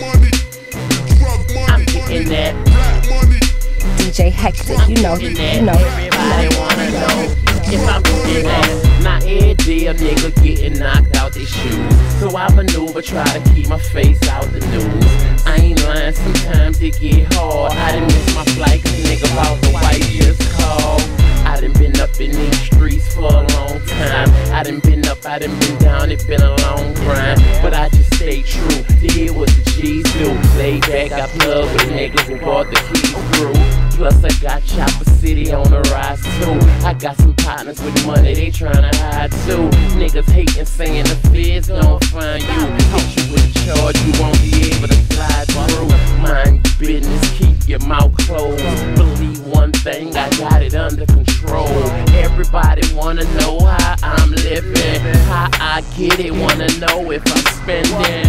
I'm getting that. D J Hectic, you know, you know. Everybody wanna know if I'm getting that. Now every day a nigga getting knocked out their shoes, so I maneuver, try to keep my face out the news. I ain't lying, sometimes it get hard. I done miss my flight cause nigga about the white just called. I done been up in these streets for a long time. I done been up, I done been down, it been a long grind. But I just stay true, did what the G's do. Lay back, I plug with niggas who bought the keys through. Plus I got Chopper City on the rise too. I got some partners with money, they tryna hide too. Niggas hating, saying the feds gon' find you. Hit you with a charge, you won't be able to slide through. Mind your business, keep your mouth closed. Believe one thing, I got it under control. Everybody wanna know how I'm living, how I get it, wanna know if I'm spending.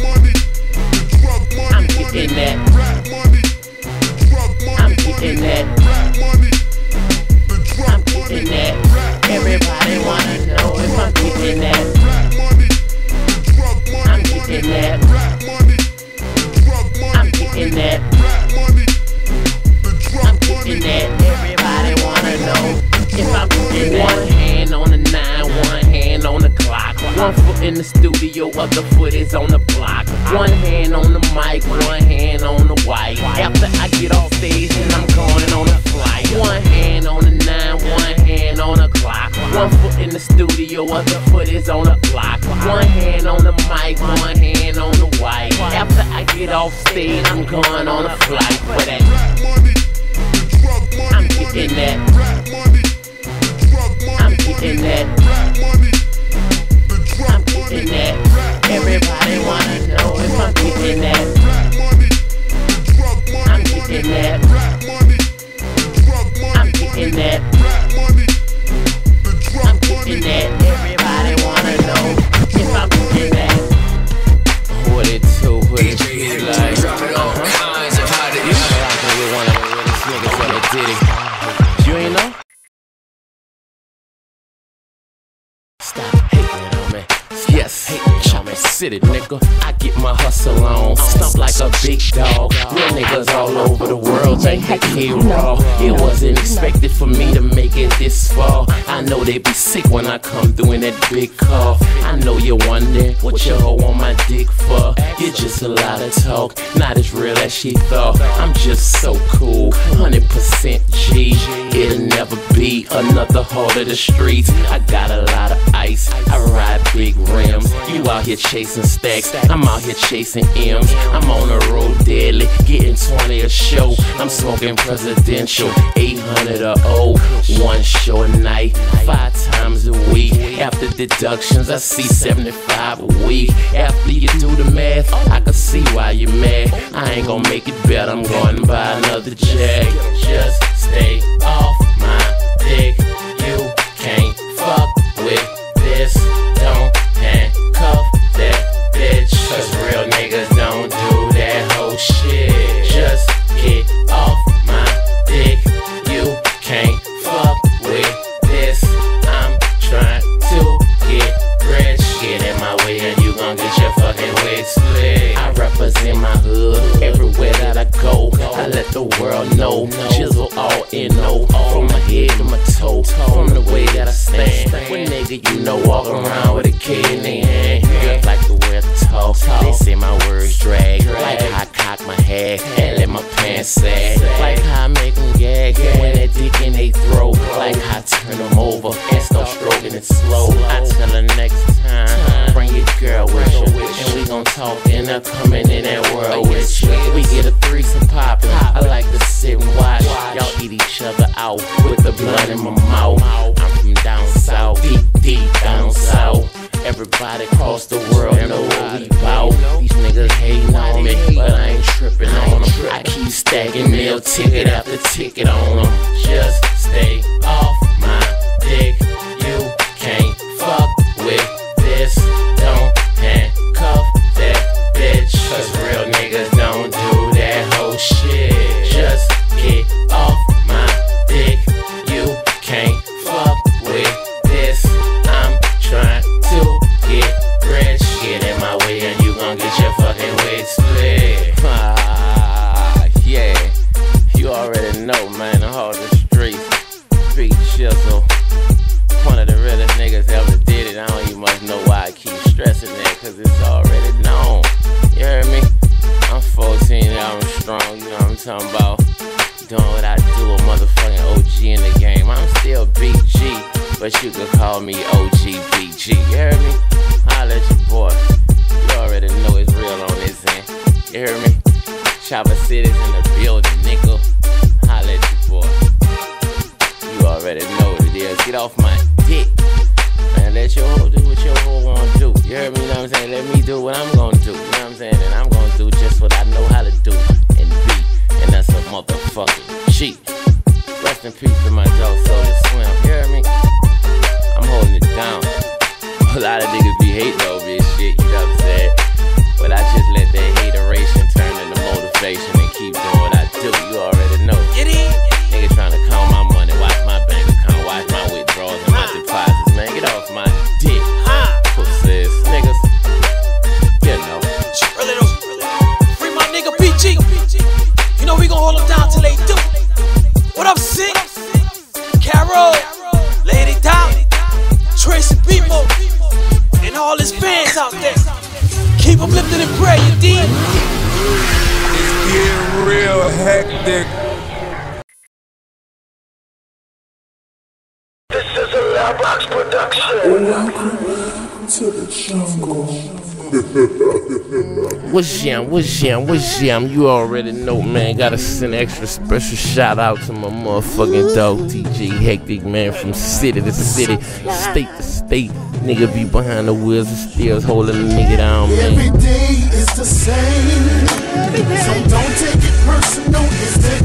I'm getting that. I'm getting that. I'm getting that. Everybody wanna know if I'm getting that. I'm getting that. I'm getting that. I'm getting that. Everybody wanna know if I'm getting that. One hand on the nine, one hand on the clock. One foot in the studio, other foot is on the block. One hand on the mic, one hand on the white. After I get off stage and I'm going on a flight. One hand on the nine, one hand on the clock. One foot in the studio, other foot is on the block. One hand on the mic, one hand on the white. After I get off upstate, I'm going on a flight for that. I'm getting that. I'm getting that. I'm getting that. Everybody wanna know if I'm getting that. I'm getting that. I'm getting that. I'm getting that. Everybody wanna know if I'm getting that. What it do, what it feel like. Uh-huh. Rockin' with one of the realest niggas ever did it. You ain't know? Stop hating on me. Yes, hating on me. City nigga, I get my hustle on. Stomp like a big dog. Real niggas all over the world think they K Raw. It wasn't expected for me to make it this far. I know they be sick when I come through in that big car. I know you're wondering what your hoe on my dick for. You're just a lot of talk, not as real as she thought. I'm just so cool, one hundred percent G. It'll never be another heart of the streets. I got a lot of ice, I ride big rims. You out here chasing stacks, I'm out here chasing M's. I'm on the road daily, getting twenty a show. I'm smoking presidential, eight hundred a O. One show a night, five times a week. After deductions, I see seventy-five a week. After you do the math, I can see why you're mad. I ain't gonna make it better, I'm going to buy another jag. Just stay off my dick, you can't fuck with this. Don't handcuff that bitch, cause real niggas don't do that whole shit. Just get off my dick, you can't fuck with this. I'm trying to get rich. Get in my way and you gon' get your fucking wig split. I represent my hood everywhere that I go. I let the world know, chisel all in no. From my head to my toe, from the way that I stand. When nigga you know walk around with a kid in their hand. Girls like to wear talk, they say my words drag. Like how I cock my head and let my pants sag. Like how I make them gag when that dick in they throat. Like how I turn them over and start stroking it slow. I tell her next time, bring your girl with you, and we gon' talk and I'm coming in that world with you. We get a threesome poppin', I like to sit and watch y'all eat each other out with the blood in my mouth. I'm from down south, deep, deep down south. Everybody across the world know what we bout. These niggas hating on me, but I ain't tripping on them. I keep stacking meal ticket after ticket on them. Just stay off my dick, you can't fuck with this. Don't handcuff that bitch, cause real niggas don't do that whole shit. Just get off my dick, you can't fuck with this. I'm trying to get rich. Get in my way and you gon' get your fucking wig split. Ah, yeah, you already know, man, the heart of the streets. Big Chisel, one of the realest niggas ever did it. I don't even much know why I keep stressing that, cause it's already known. You heard me? I'm fourteen, I'm strong, you know what I'm talking about. Doing what I do, a motherfucking O G in the game. I'm still B G, but you could call me O G B G. You heard me? Holla at your boy. You already know it's real on this end. You heard me? Chopper City's in the building, nigga. Holla at your boy. You already know what it is. Get off my dick. Man, let your hoe do what your hoe wanna do. You heard me? You know what I'm saying? Let me do what I'm gonna do. You know what I'm saying? And I'm gonna do just what I know how to do and be. And that's a motherfucking cheat. Rest in peace to my dog, Soulja Slim. You heard me? I'm holding it down. A lot of niggas be hating over this shit, you know what I'm saying? But I just let that hateration turn into motivation and keep doing what I do. You already know. Get in. Nigga trying to count my money, watch my bank account, watch my withdrawals and my deposits. Man, get off my dick. Pussies, niggas. You know. Free my nigga P G. You know we gon' hold them down till they do. What up, Sick? Carol, lay it down. Tracy people and all his fans out there. Keep them lifted in prayer, you dig? It's getting real hectic. This is a Loudbox production. Welcome to the jungle. What's jam, what's jam, what's jam? You already know, man. Gotta send an extra special shout out to my motherfucking dog, D J Hectic, man. From city to city, state to state. Nigga be behind the wheels and still holding the nigga down, man. Every day is the same. So don't take it personal, it's the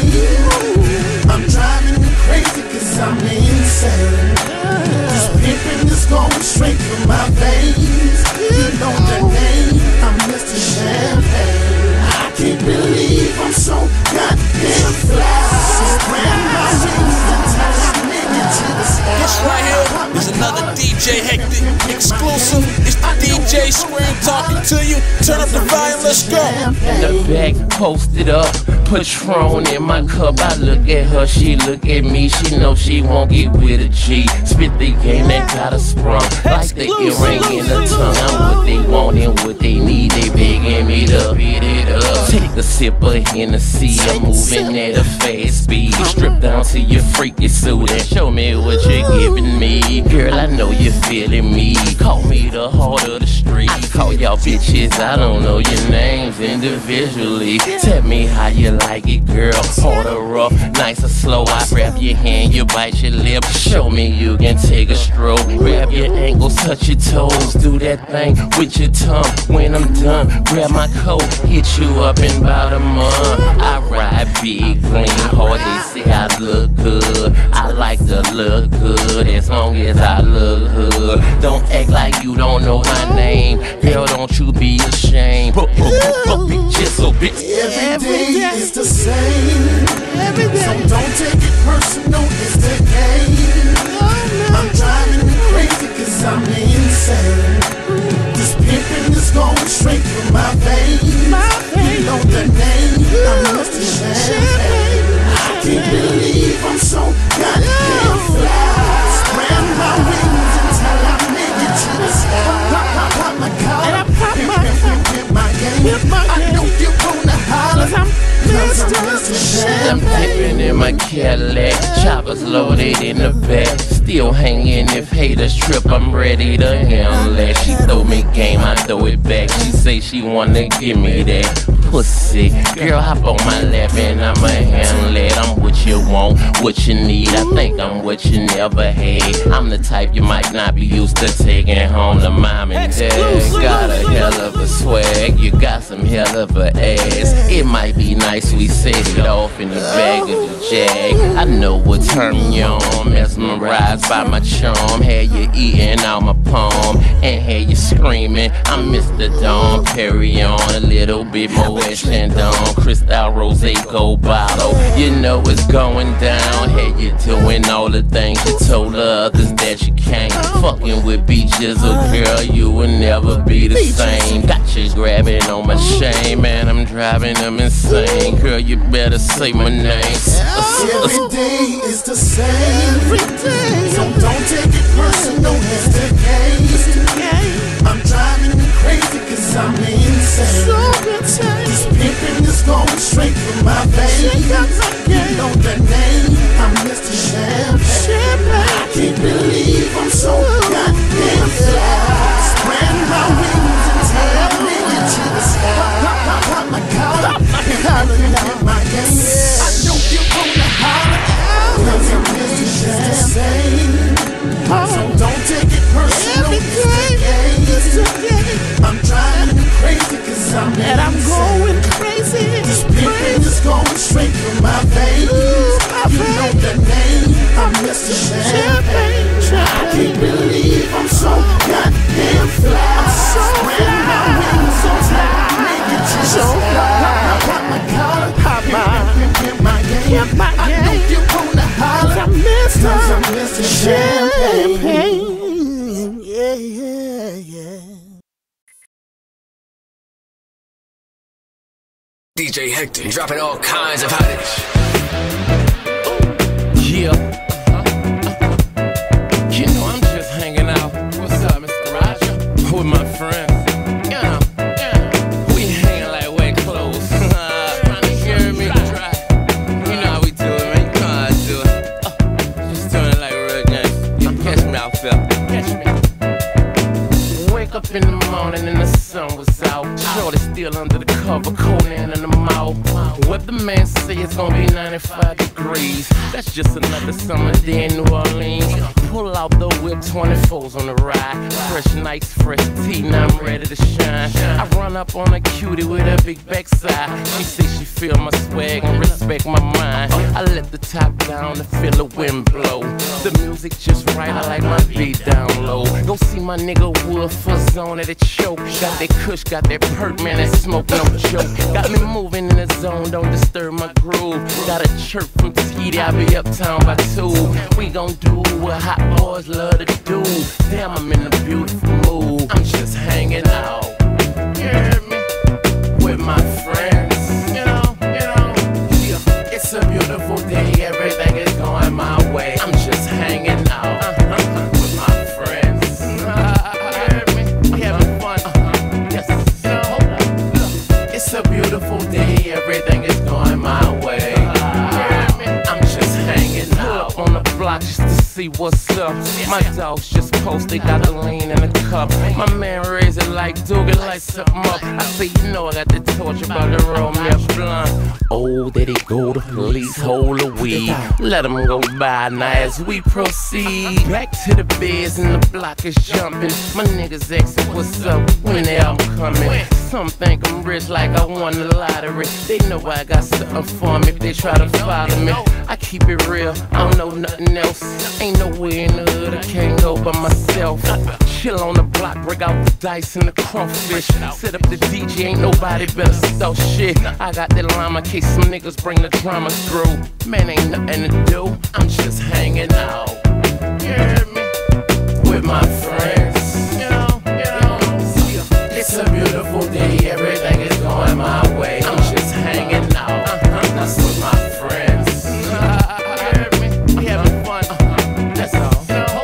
game. I'm driving you crazy cause I'm insane. This pimpin' is going straight through my veins. You know the name, I'm Mister Champagne. I can't believe I'm so goddamn fly. Spread my wings until I make it to the sky. This right here is another D J Hectic exclusive. It's the D J Scream talking to you. Turn up the volume, let's go. In the back, posted up, Patron in my cup. I look at her, she look at me. She know she won't get with a G. Spit the game that got her sprung like the earring in the tongue. I'm what they want and what they need. They begging me to beat it up. Take a sip of Hennessy. I'm moving at a fast speed. Strip down to your freaky suit and show me what you're giving me. Girl, I know you're feeling me. Call me the heart of the street. Call y'all bitches, I don't know your names individually. Tell me how you like it, girl. Hard or rough, nice or slow. I grab your hand, you bite your lip. Show me you can take a stroll. Grab your ankles, touch your toes. Do that thing with your tongue. When I'm done, grab my coat. Hit you up in about a month. I ride big, clean, hard. They say I look good. I like to look good as long as I look hood. Don't act like you don't know my name. Girl, don't you be ashamed. Just so bitch. Every day is the same. So don't take it personal, it's the game. I'm driving you crazy cause I'm insane. This pimpin' is going straight through my veins. You know the name, I'm Mister Champagne. I can't believe I'm so goddamn fly. Spread my wings until I make it to the sky. I pop my collar, pimp, pimp, pimp my game. I know you wanna holler, cause I'm Mister Champagne. I'm dipping in my Cadillac, choppers loaded in the back. Still hanging if haters trip, I'm ready to handle that. She throw me game, I throw it back. She say she wanna give me that pussy. Girl, hop on my lap and I'ma handle it. I'm what you want, what you need. I think I'm what you never had. I'm the type you might not be used to taking home to mom and dad. Got a hell of a swag, you got some hell of a ass. It might be nice we set it off in the bag of the Jag. I know what turn you on, mesmerized by my charm. Had you eating out my palm and had you screaming. I'm Mister Dom Perignon, a little bit more Chandon, Cristal Rose Gold bottle. You know it's going down. Had you doing all the things you told others that you can't. Fucking with B Jizzle, girl, you will never be the same. Got you grabbing on my shame, man, I'm driving them insane. Girl, you better say my name. Every day is the same. So don't take it personal, it's the game. I'm driving you crazy cause I'm insane. This pimpin' is going straight through my veins. You know the name, I'm Mister Champagne. I can't believe I'm so goddamn fly. Spread my wings until I make it to the sky. Pop, pop my collar, and holler at my game. I know you wanna holler, cause I'm Mister Champagne. So don't take it personal, it's the game. I'm driving you crazy cause I'm insane. And I'm going crazy. This pimpin' is going straight through my veins. You know the name, I'm Mister Champagne. I can't believe I'm so goddamn fly. Spread my wings until I make it to the sky. Pop my collar, pop my, pimp, pimp my game. I know you wanna holler, cause I'm Mister Champagne. Yeah, yeah, yeah. D J Hectic dropping all kinds of hottest. Yeah. You know I'm just hanging out. What's up, Mister Roger? With my friends. You know, yeah. We hanging like wet clothes. Trying to hear me dry. You know how we do it, man. You know how I do it. Uh, just doing it like real games. You catch me out, Phil. Catch me. Wake up in the morning in the But the man say it's gonna be ninety-five degrees. That's just another summer day in New Orleans. Pull out the whip, twenty-fours on the ride. Fresh nights, fresh tea, now I'm ready to shine. I run up on a cutie with a big backside. She say she feel my swag and respect my mind. I let the top down to feel the wind blow. The music just right, I like my beat down low. Go see my nigga Wood for zone at the choke. Got that kush, got that perk, man, that smoke no joke. Got me moving in the zone, don't disturb my groove. Got a chirp from T, I be uptown by two. We gon' do what hot boys love to do. Damn, I'm in a beautiful mood. I'm just hanging out, you hear me? With my friends, you know, you know. It's a beautiful day, everything is going my way. I'm just hanging out uh-huh, with my friends. Uh, you hear me? We having fun. Uh-huh. Yes, you know. It's a beautiful day, everything is going my way. I'm just hanging out on the block just to see what's up. My dogs just posted, got the lean in the cup. My man raised it like Doogie, light something up. I say, you know I got the torch about to roll me a blunt. Oh, there they go, the police hold the weed. Let them go by now as we proceed. Back to the beds and the block is jumping. My niggas asking what's up, when the album coming. Some think I'm rich like I won the lottery. They know I got something for me if they try to follow me. I keep it real, I don't know nothing else. Ain't nowhere in the hood I can't go by myself. Chill on the block, break out the dice and the crawfish. Set up the D J, ain't nobody better start shit. I got that llama in case some niggas bring the drama through. Man, ain't nothing to do, I'm just hanging out. You hear me? With my friends. You know, you know. It's a beautiful day, everything is going my way. I'm just hanging out, uh-huh, that's with my friends. Uh, you hear me? We having fun, uh-huh, that's all.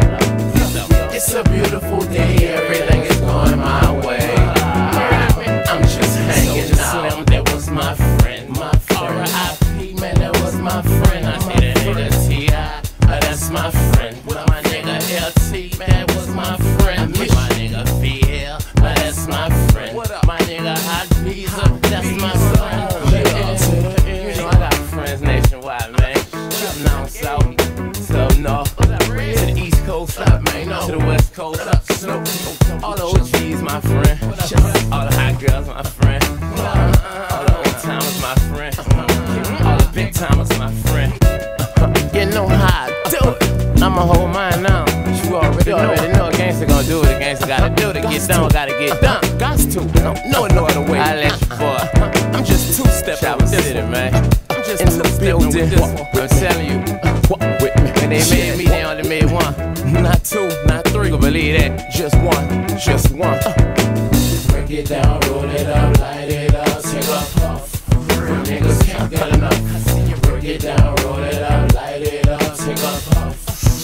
It's a beautiful day, everything is going my way. I'm just hanging out. That was my friend, my friend. R I P, man, that was my friend. I see that nigga T I, uh, that's my friend. With my nigga L T, man, that was my friend. With my nigga V L, uh, that's my friend. My nigga Hot Visa, that's my friend. You know I got friends nationwide, man. Up down south, to up north, to the east coast, up man, to the west coast, up snow. All the O Gs, my friend. All the hot girls, my friend. All the old timers, my friend. All the big timers, my friend. You know how I do it. I'ma hold mine now. You already, you already know a gangster gonna do it. A gangster gotta do it. Get down, gotta get done. Gots to. No, no, no other way. I let you boy. I'm just two stepping with this one, man. I'm just in the building. I'm telling you. With me. When they made me, they only made one. Not two, not three. You believe that? Just one, just one. Break it down, roll it up, light it up, take a puff. Real niggas can't get enough. I see you break it down, roll it up, light it up, take a puff.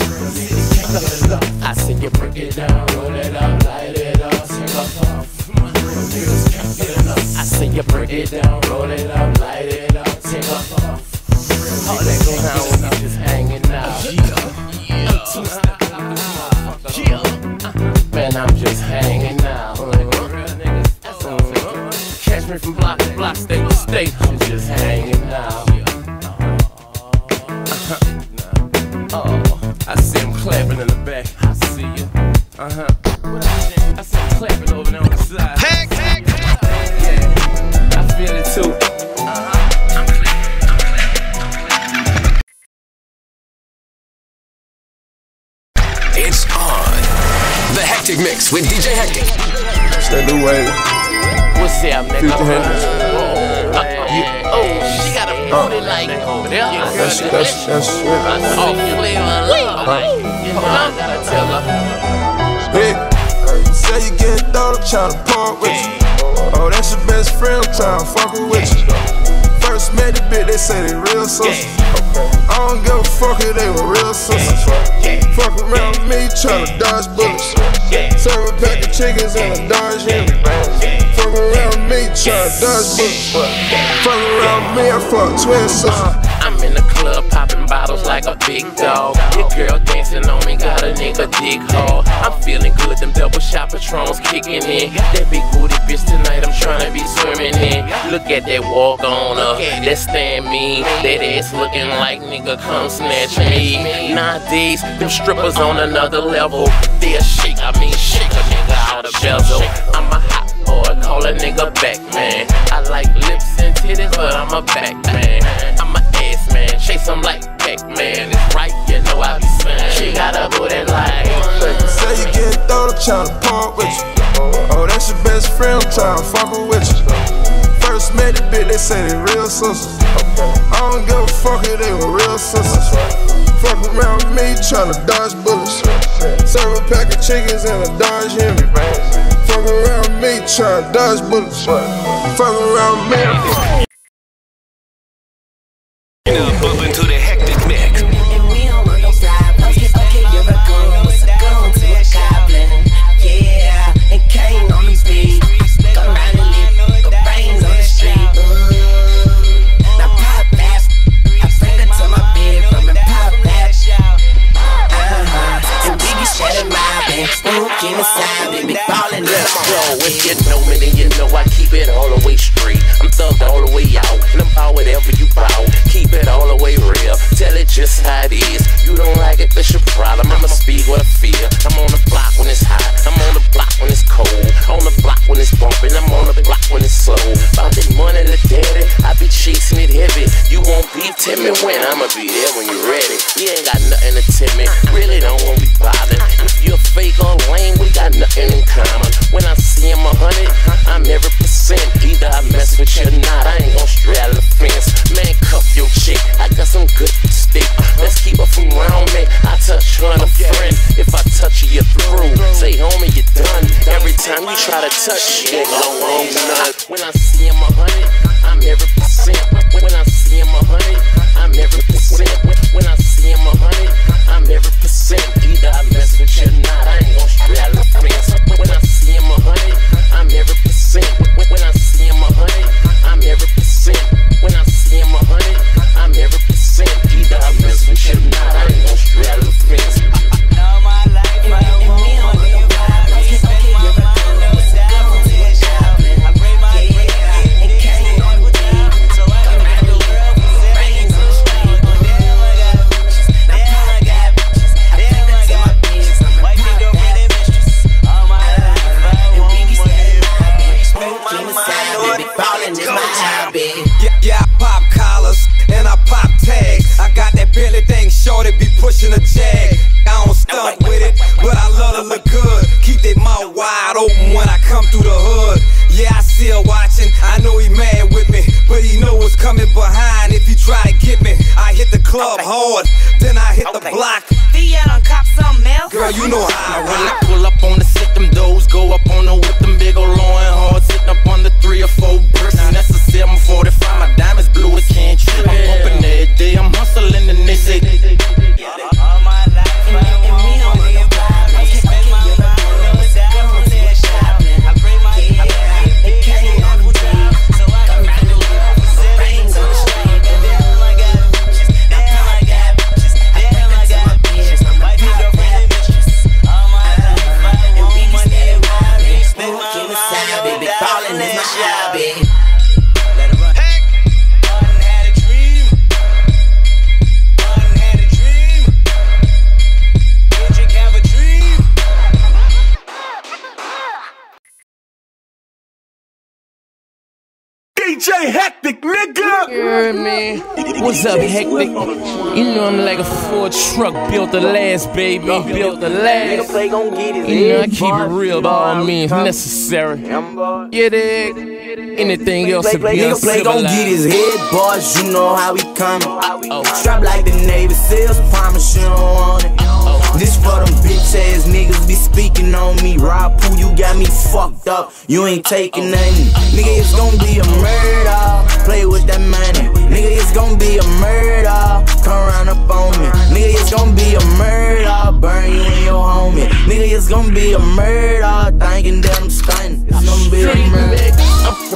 I see you break it down, roll it up, light it up, take a puff. Niggas can't get enough. I see you break it down, roll it up, light it up, take a puff. All that goes down when you just hanging out. I'm two stepping with this motherfucker. Man, I'm just hanging out. Catch me from block to block, state to state. I'm just hanging out. Oh, I see him clapping in the back. I see you. Uh huh. I see him clapping over there on the side. Heck, heck. Yeah, I feel it too. Uh huh. It's on. The Hectic Mix with D J Hectic. Stand away. What's up, nigga? Future Hendrix. Oh, she got a booty uh, like over there. That's, that's, that's it. Oh, flavor love. You know I gotta tell her. Hey, say you get thought, I'm tryna park with you. Oh, that's your best friend, I'm tryna fuck with you. First met the bitch, they say they real sisters. I don't give a fuck if they were real sisters. Fuck around with me, tryna dodge bullets. Serve a pack of chickens and a Dodge Henry. Fuck around with me, tryna dodge bullets. Fuck around with me, I fuck twin sisters. I'm in the club popping bottles like a big dog. Your girl dancing on me, got a nigga dick hard. I'm feeling good, them double shot Patrons kicking in. That big booty bitch tonight, I'm tryna be swimming in. Look at that walk on her, that stand mean. That ass looking like nigga come snatch me. Nowadays, them strippers on another level. They'll shake, I mean shake a nigga out of bezel. I'm a hot boy, call a nigga back man. I like lips and titties, but I'm a back man. I'm a ass man, chase them like Pac-Man. It's right, you know I be saying. She got a booty like say you get thrown, I'm tryna pump with you. Oh, that's your best friend, I'm tryna fuck with you. First met the bitch, they say they real sisters. I don't give a fuck if they were real sisters. Fuck around with me, tryna dodge bullets. Serve a pack of chickens and a Dodge Hemi. Fuck around with me, tryna dodge bullets. Fuck around with me. Now bump into the hectic mix. And we don't want no problems. Okay, you're a goon, what's a goon to a goblin? Yeah, and Kane on these beats. Go round and live, go brains on the street. Ooh. Now pop that, I bring her to my bedroom and pop that. Uh-huh, and we be shedding mobbing, spooking inside, baby, ballin' up. Let's go, if you know me, then you know I keep it all the way straight. I'm thugged all the way out, and I'm about whatever you bout. Keep it all the way real, tell it just how it is. You don't like it, that's your problem. I'ma speak what I feel. I'm on the block when it's hot, I'm on the block when it's cold. On the block when it's bumping, I'm on the block when it's slow. About that money to daddy, I be chasing it heavy. You won't be tell me when, I'ma be there when you're ready. You ain't got nothing to tell me, really don't wanna be bothered. If you're fake or lame, we got nothing in common. When I see him a hundred, I'm every percent. Either I mess with you or not, I ain't gon' straddle the fence. Man, cuff your chick, I got some good stick. Let's keep her from around me, I touch her and a friend. If I touch you, you're through. Say homie, you're done. Every time you try to touch, you ain't gon' wrong none. When I see him a hundred, I'm every percent. When I see him a hundred, I'm every percent. When I see him a hundred, I'm every percent. Either I mess with you or not, I ain't gon' straddle the fence. When I see him a hundred, I'm every percent. When I see him a hundred, I'm every percent. When I see him a hundred, I'm every percent. Either I mess with you or not, I ain't gon' straddle the fence. All my life, I don't want no problems. Okay, you're a goon, what's a goon to a goblin? Yeah, and Kane on the beat. Go round the world, brains on the street. Now pop that, I bring her to my bitch, I'ma pop that. All my life, and we be standing mobbing, spooking inside, baby, ballin' is my hobby. Yeah, yeah, I pop collars and I pop tags. I got that Bentley thing, shorty be pushing a Jag. I don't stunt with it, but I love to look good. Keep that mouth wide open when I come through the hood. Yeah, I see her watching, I know he mad with me, but he know what's coming behind if he try to get me. I hit the club hard, then I hit the block. V L on cop something else? Girl, you know how I When I rock. pull up on the set, them doors go up on the whip, them big ol' loin hard, sitting up on the three or four bricks. And that's a seven forty-five, my diamonds blue as can't trip. I'm pumping every day, I'm hustling and they say All my life, and we don't want no problems. Okay, you're a goon, what's a goon to a goblin? Yeah, and Kane on the beat. Go round the world, brains on the street. Now pop that, I bring her to my bitch, I'ma pop that. All my life, and we be standing mobbing, spooking inside, baby, ballin' is my hobby. D J Hectic, nigga! Yeah, man. What's up, Hectic? You know I'm like a Ford truck built to last, baby. Built to last. You know I keep it real by all means necessary. Yeah, dig? Anything else would be Nigga play gon' get his uncivilized. head, boys, you know how we coming. Strap like the Navy SEALs, promise you don't want it. This for them bitch ass niggas be speaking on me. Rob Pooh, you got me fucked up, you ain't taking nothing. Nigga, it's gon' be a murder, play with that money. Nigga, it's gon' be a murder, come round up on me. Nigga, it's gon' be a murder, burn you and your homie. Nigga, it's gon' be a murder, thinking that I'm stunning. It's gon' be a murder. I'm from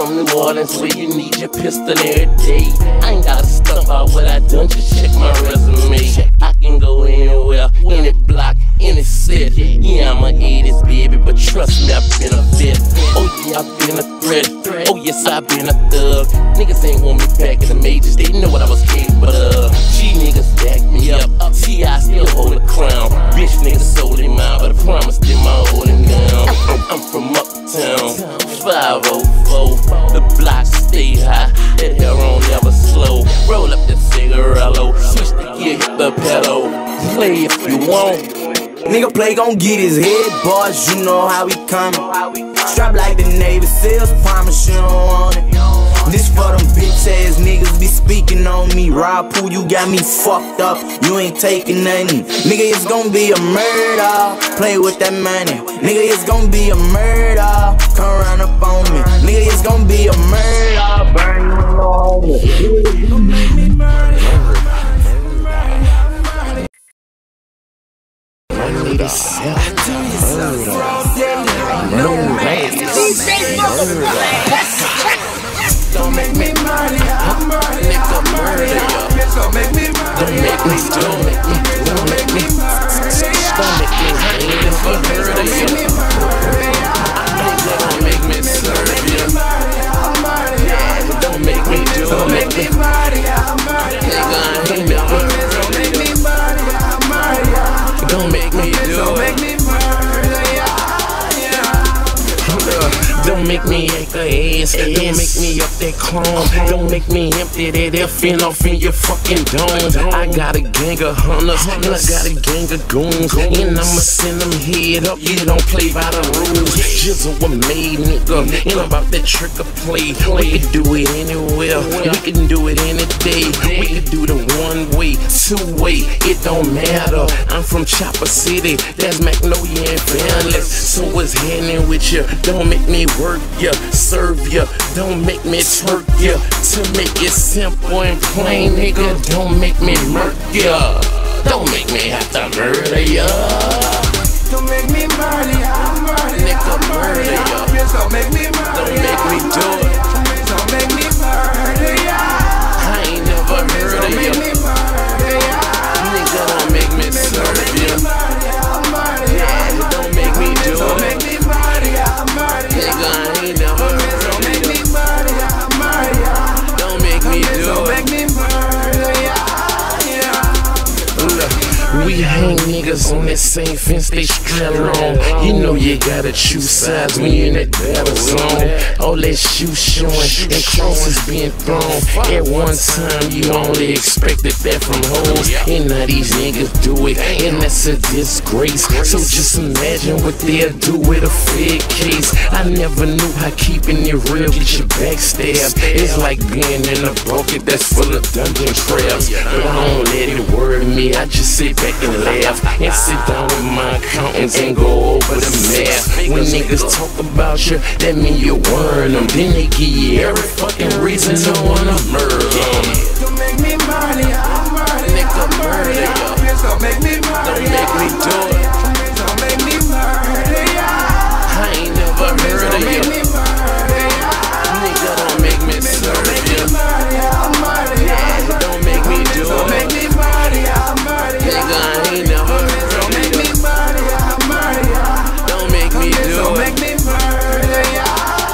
from New Orleans where you need your pistol every day. I ain't gotta stuff out what I done, just check my resume. I can go anywhere, any block, any set. Yeah, I'm an eighties baby, but trust me, I've been a vet. Oh yeah, I've been a threat. Oh yes, I've been a thug. Niggas ain't want me back in the majors, they know what I was capable of. G niggas back me up, T I still hold a crown. Bitch niggas sold him out, but I promised them I hold him down. I'm from uptown, five oh four. The block stay high, that heroin never slow. Roll up the cigarello, switch the gear, hit the pedal. Play if you want. Nigga play gon' get his head, boys, you know how we comin'. Strap like the Navy SEALs, promise you don't want it. This for them bitch ass niggas be speaking on me. Rob Pooh, you got me fucked up, you ain't taking nothing. Nigga, it's gon' be a murder, play with that money. Nigga, it's gon' be a murder, come run up on me. Nigga, it's gon' be a murder, burn you on me. You gon' make me murder. Murder self, murder, no man. Don't make me murder, I'm murder, nigga, murder ya. Don't make me murder, don't make me, don't make me, don't make me murder, don't make me murder ya. Don't make me serve ya. Don't make me, don't make me murder ya. Nigga, I ain't never. Don't make me murder ya, murder ya. Don't make me do it. Don't make me murder ya. Don't make me act a ass. Don't make me up that clone. Don't make me empty that F in off in your fucking dome. I got a gang of hunters and I got a gang of goons, and I'ma send them head up. You don't play by the rules. Jizzle a made nigga, and about that trick of play. We can do it anywhere. We can do it any day. We can do the one way, two way. It don't matter. I'm from Chopper City. That's Magnolia and Fairless. So what's happening with you? Don't make me work ya, serve ya. Don't make me twerk ya. To make it simple and plain, nigga, don't make me murk ya. Don't make me have to murder ya. Don't make me murder ya, murder ya, nigga, murder ya. Don't make me murder ya. Don't make me do it. Don't make me murder ya. I ain't never heard of ya. Don't make me murder ya. Nigga, don't make me serve ya. Yeah, don't make me do it. Don't make me murder ya, murder ya. Nigga, I ain't never heard of ya. Don't make me murder ya, murder ya. Don't make me do it. Don't make me murder ya. We hang niggas on that same fence, they strap on. You know you gotta choose sides when you in that battle zone. All that shoe showing and crosses being thrown. At one time you only expected that from hoes, and now these niggas do it, and that's a disgrace. So just imagine what they'll do with a fake case. I never knew how keeping it real get your backstabbed. It's like being in a bucket that's full of dungeon crabs. But I don't let it worry me, I just sit back and laugh and sit down with my accountants and go over the math. When niggas talk about you, that mean you weren't them. Then they give you every fucking reason to wanna murder them. Don't make me murder ya, nigga, murder ya. Don't make me murder ya. Don't make me do it. Don't make me murder ya. I ain't never heard of ya. Don't make me murder ya. Nigga, don't make me serve ya. Yeah, don't make me do it. Don't make me murder ya, murder ya. Nigga, I ain't never heard of ya. Don't make me murder ya, murder ya. Don't make me do it. Don't make me murder ya.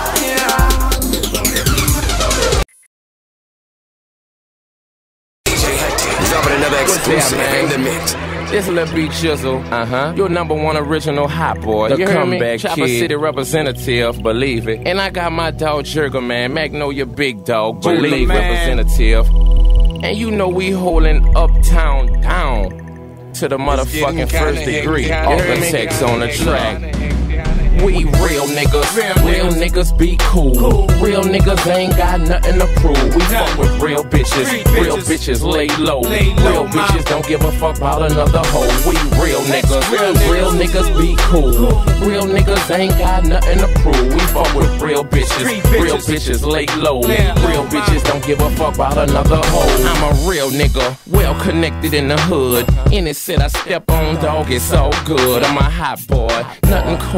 Dropping another exclusive in the mix. This Lil B Jizzle, uh-huh. Your number one original hot boy. The you hear me? comeback Chopper kid. City representative, believe it. And I got my dog Jurga, man. Magnolia Big Dog, believe representative. And you know we holding Uptown down to the motherfucking first degree. Architects on the track. We real niggas, real niggas be cool. Real niggas ain't got nothing to prove. We fuck with real bitches, real bitches lay low. Real bitches don't give a fuck about another hoe. We real niggas, real niggas be cool. Real niggas ain't got nothing to prove. We fuck with real bitches, real bitches lay low. Real bitches don't give a fuck about another hoe. I'm a real nigga, well connected in the hood. And it said I step on dog, it's all good. I'm a hot boy, nothing cold about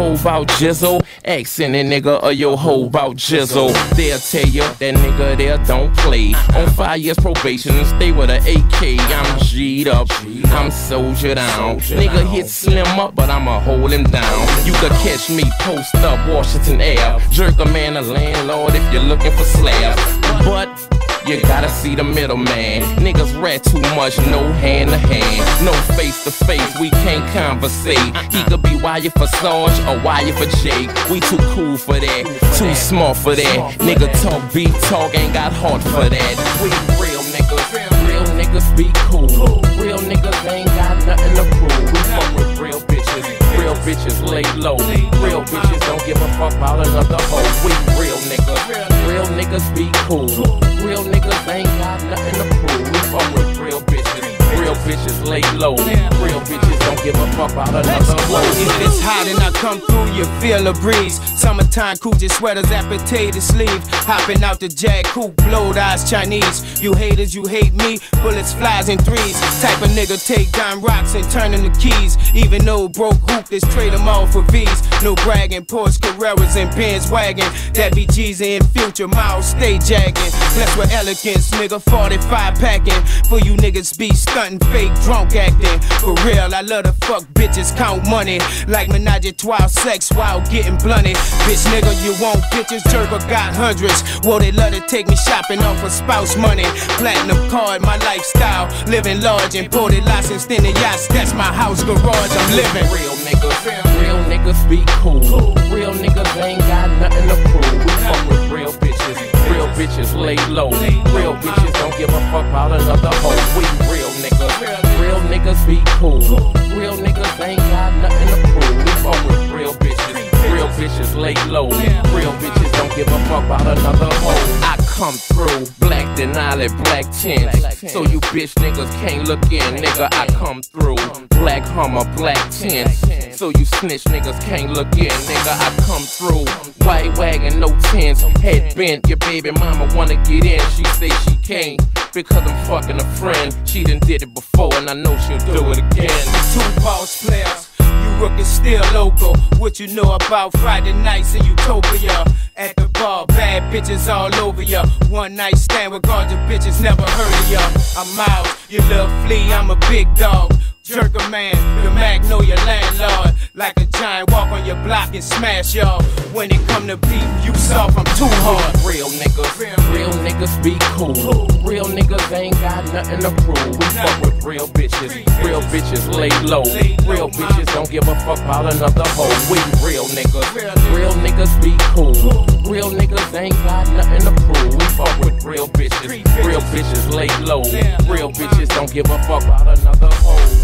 about Jizzle? Ask any nigga or your hoe about Jizzle. They'll tell you that nigga there don't play. On five years probation and stay with a A K. I'm G'd up, I'm soldiered down. Nigga hit Slim up, but I'ma hold him down. You could catch me post up Washington Ave. Jerk a man a landlord if you're looking for slabs. But you gotta see the middleman. Niggas rat too much, no hand to hand, no face to face, we can't conversate. He could be wire for Sarge or wire for Jake. We too cool for that, too smart for that. Nigga talk beat talk, ain't got heart for that. We real niggas, real niggas be cool. Real niggas ain't got nothing to prove. We fuck with real bitches, real bitches lay low. Real bitches don't give a fuck about another hoe. We real niggas, real niggas be cool. Real niggas ain't got nothing to prove. We fuck with real bitches, real bitches lay low. Real bitches don't give a fuck about another hoe. If it's hot and I come through, you feel a breeze. Summertime Coogee sweaters, appetited sleeve. Hopping out the Jag coupe, blowed eyes Chinese. You haters, you hate me, bullets flies in threes. Type of nigga take down rocks and turn them to keys. Even though broke hoop, just trade them all for V's. No bragging, Porsche Carreras and Benz wagon. That be Jeezy in future, miles stay jagging. Blessed with elegance, nigga, forty-five packing. For you niggas be stunting, fake, drunk acting. For real, I love to fuck bitches, count money. Like menage a trois sex while getting blunted. Bitch nigga, you want bitches, jerk or got hundreds. Well, they love to take me shopping off of spouse money. Platinum card, my lifestyle. Living large, imported licensed in the yachts. That's my house garage, I'm living. Real niggas, real niggas be cool. Real niggas ain't got nothing to prove. We fuck with real bitches, real bitches lay low. Real bitches don't give a fuck about another hoe. We real niggas, real niggas be cool. Real niggas ain't got nothing to prove. We fuck with real bitches, real bitches lay low. Real bitches don't give a fuck about another hoe. I come through, black Denali, black tints. So you bitch niggas can't look in, nigga, I come through. Black Hummer, black tints. So you snitch niggas can't look in, nigga, I come through. White wagon, no tints, head bent. Your baby mama wanna get in, she say she can't. Because I'm fucking a friend, she done did it before and I know she'll do it again. Two boss players, you rookies still local. What you know about Friday nights in Utopia? At the bar, bad bitches all over ya. One night stand with gorgeous bitches, never heard of ya. I'm out, you little flea, I'm a big dog. Jerk a man, the Magnolia landlord. Like a giant, walk on your block and smash y'all. When it come to beef, you soft, I'm too hard. Real niggas, real niggas be cool. Real niggas ain't got nothing to prove. We fuck with real bitches, real bitches lay low. Real bitches don't give a fuck about another hoe. We real niggas, real niggas be cool. Real niggas ain't got nothing to prove. We fuck with real bitches, real bitches lay low. Real bitches don't give a fuck about another hoe.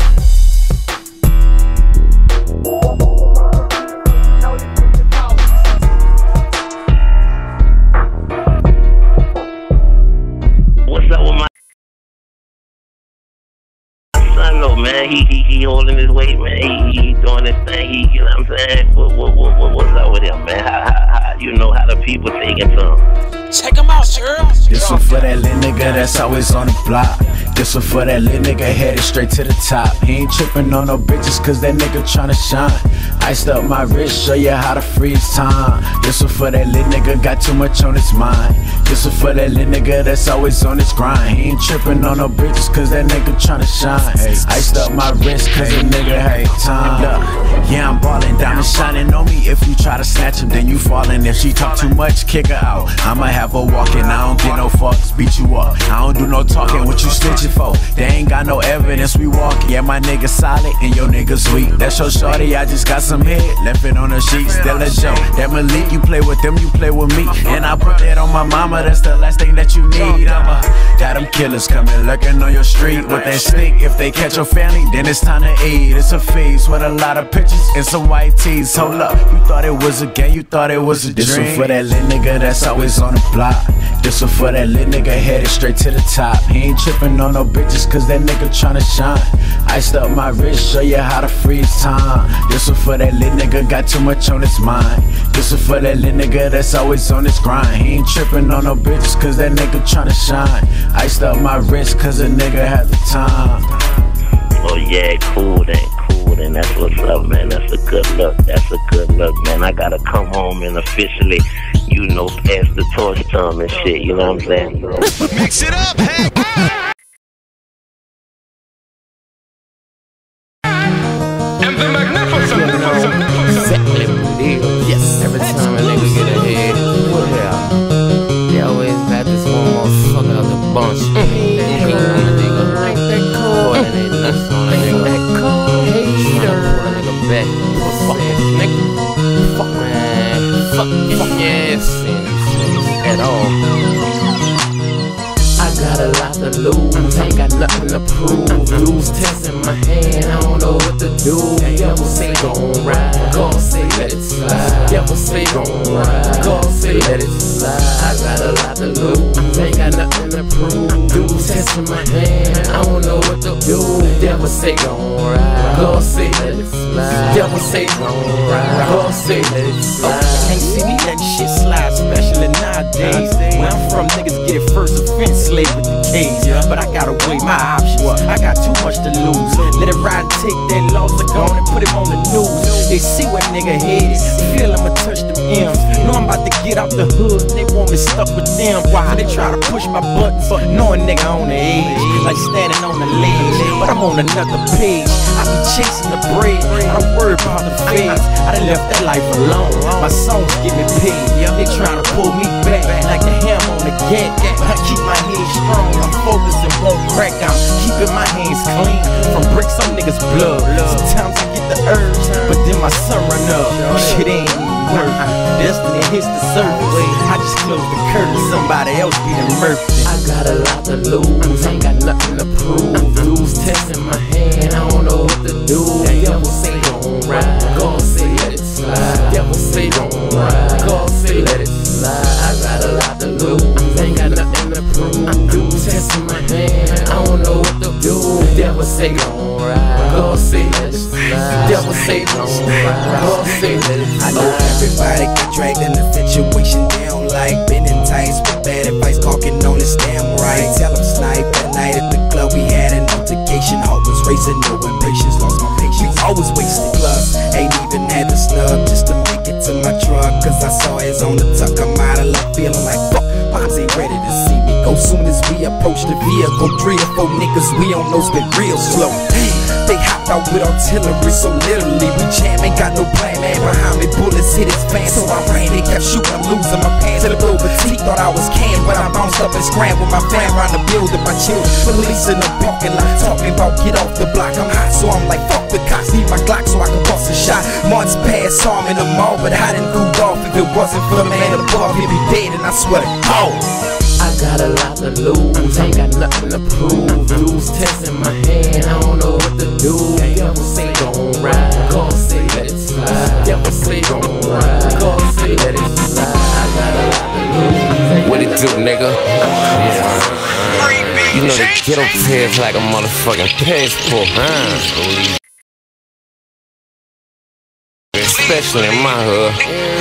What's up with my son though, man? He he he holding his weight, man. He he doing his thing. He, you know what I'm saying? What what what, what what's up with him, man? How, how, how you know how the people taking to him? Check him out, sir. This one for that lit nigga that's always on the block. This one for that lit nigga headed straight to the top. He ain't tripping on no bitches cause that nigga tryna shine. Iced up my wrist, show you how to freeze time. This one for that lit nigga got too much on his mind. This one for that lit nigga that's always on his grind. He ain't tripping on no bitches cause that nigga tryna shine. Iced up my wrist cause the nigga had time. Look, yeah, I'm ballin', diamond shining on me. If you try to snatch him, then you fallin'. If she talk too much, kick her out. I'ma have her walking, I don't get no fucks, beat you up. I don't do no talking, what you snitching for? They ain't got no evidence, we walk. Yeah, my nigga solid and your nigga sweet. That's your shorty, I just got some head, left it on the sheet, still a joke. That Malik, you play with them, you play with me. And I put that on my mama, that's the last thing that you need. I'ma got them killers coming, lurking on your street with that stick. If they catch your family, then it's time to eat. It's a feast with a lot of pictures and some white tees. Hold up, you thought it was a game, you thought it was a dream. This one for that lit nigga that's always on the block. This one for that lit nigga headed straight to the top. He ain't tripping on no bitches cause that nigga tryna shine. Iced up my wrist, show you how to freeze time. This one for that lit nigga got too much on his mind. This one for that lit nigga that's always on his grind. He ain't tripping on no bitches cause that nigga tryna shine. Iced up my wrist cause a nigga had the time. Oh yeah, cool then, cool then that's what's up, man. That's a good look. That's a good look, man. I gotta come home and officially, you know, pass the torch to him and shit. You know what I'm saying? Mix it up, hey. And the magnificent, magnificent, magnificent. Yes, every time a nigga get ahead, yeah, they always got this one motherfucker out the bunch. Hate on a nigga, like that cold, and they nuts on a nigga. That cold hater, pull a nigga back. Fuck ass nigga, fuck man, fuck your ass at all. I got a lot to lose, ain't got nothing to prove. Lose test in my hand, I don't know what to do. Devil say gon' ride, God say let it slide. Devil say gon' ride, God say let it slide. I got a lot to lose, ain't got nothing to prove. Lose test in my hand, I don't know what to do. Devil say gon' ride, God say let it slide. Devil say gon' ride, God say let it slide. Can't see me letting shit slide, especially nowadays. Where I'm from, niggas get it first offense, slave with the cage. But I gotta weigh my options, I got too much to lose. Let it ride and take that loss, I go and put him on the news. They see what nigga headed, feel I'ma touch them M's. Know I'm about to get out the hood, they want me stuck with them. Why they try to push my buttons, knowing nigga on the edge, like standing on the ledge. But I'm on another page, I be chasing the bread, I don't worry about the feds. I done left that life alone, my songs get me paid. They tryna pull me back, like the ham on the gat. I keep my head strong, I'm focused and won't crack. I'm keeping my hands clean from bricks on niggas' blood. Sometimes I get the urge, but then my sun run up. Shit ain't even worth. Destiny hits the surface, I just close the curtain, somebody else be the murphy. I got a lot to lose, ain't got nothing to prove. Lose test in my hand, I don't know what to do. Devil say gon' ride, God say let it slide. Devil say gon' ride, God say let it slide. I got a lot to lose, ain't got nothing to prove. Lose test in my hand, I don't know what to do. Devil say gon' ride, God say let it slide. Devil say gon' ride, God say let it slide. I know everybody get dragged in the situation they don't like. Been in tights with bad advice, talking on this damn right. Tell them snipe at night at the club, we had an altercation. Heart was racing, no impatience, lost my patience. We always wasted gloves, ain't even had to snub just to make it to my truck. Cause I saw his on the tuck, I'm out of luck, feeling like fuck. Pops ain't ready to see me go. Soon as we approach the vehicle, three or four niggas we on those been real slow. They hopped out with artillery, so literally we jam, ain't got no plan. Man behind me, bullets hit his pants, so I ran. They kept shooting, I'm losing my pants to the blow. But T thought I was canned, but I bounced up and scrambled. My fam around the building, my children, police in the parking lot, talking about get off the block. I'm hot, so I'm like fuck the cops, need my Glock so I can bust a shot. Months passed, saw him in the mall, but I didn't cool off. If it wasn't for the man above, he'd be dead, and I swear to God. I got a lot to lose, ain't got nothing to prove. Lose test in my hand, I don't know what to do. Devil say gon' ride, God say let it slide. Devil say gon' ride, God say let it slide. I got a lot to lose. What it do, nigga? Yeah. You know the ghetto pairs like a motherfucking passport, huh? Especially in my hood.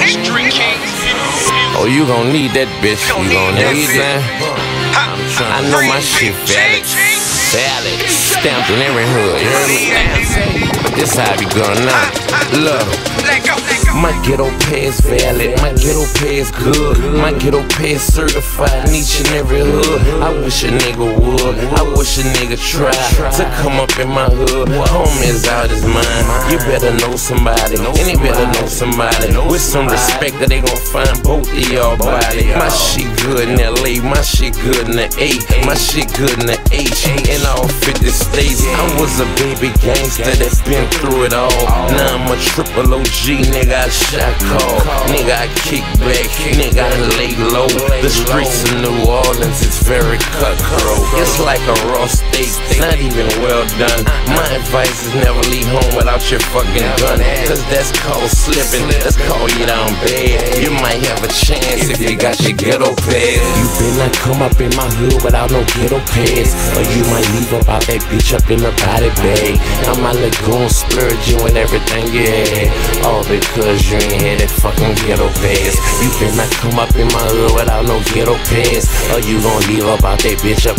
Oh, you gon' need that bitch. You gon' need that. I know my shit valid. Valid. Stamped in every hood. You heard me? But this how I be going now. Look. My ghetto pay is valid, my ghetto pay is good. My ghetto pay is certified in each and every hood. I wish a nigga would, I wish a nigga try to come up in my hood. Home is out his mind. You better know somebody, and they better know somebody with some respect that they gon' find both of y'all body. My shit good in L A, my shit good in the A, my shit good in the H, in all fifty states. I was a baby gangster that's been through it all. Now I'm a triple O G, nigga, I shot call, nigga, I kick back, nigga, I lay low. The streets of New Orleans, it's very cutthroat. It's like a raw steak, not even well done. My advice is never leave home without your fucking gun, cause that's called slipping, that's called you down bad. You might have a chance if you got your ghetto pass. You better not come up in my hood without no ghetto pass, or you might leave up out that bitch up in the body bag. I might let go and splurge you and everything you had, all because you ain't had that fucking ghetto pass. You better not come up in my hood without no ghetto pass, or you gon' leave up out that bitch up in the body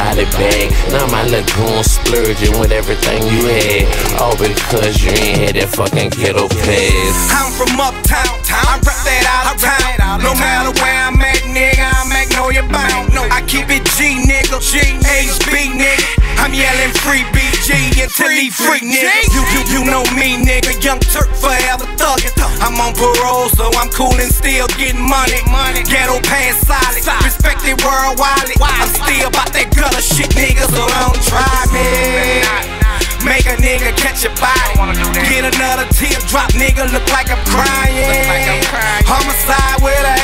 body bag. Now my little goon splurging with everything you had, all because you ain't had that fucking ghetto pass. I'm from uptown, I rep that out of town. No matter where I'm at, nigga, I make know you bound. I keep it G, nigga, H B, nigga. I'm yelling free B G until he free, nigga. You, you, you know me, nigga, Young Turk forever thuggin'. I'm on parole, so I'm cool and still getting money. Ghetto pass solid, respected worldwide. I'm still about that gutter shit, nigga, so don't try me. Make a nigga catch a body. Get another teardrop, nigga, look like I'm crying. Homicide with a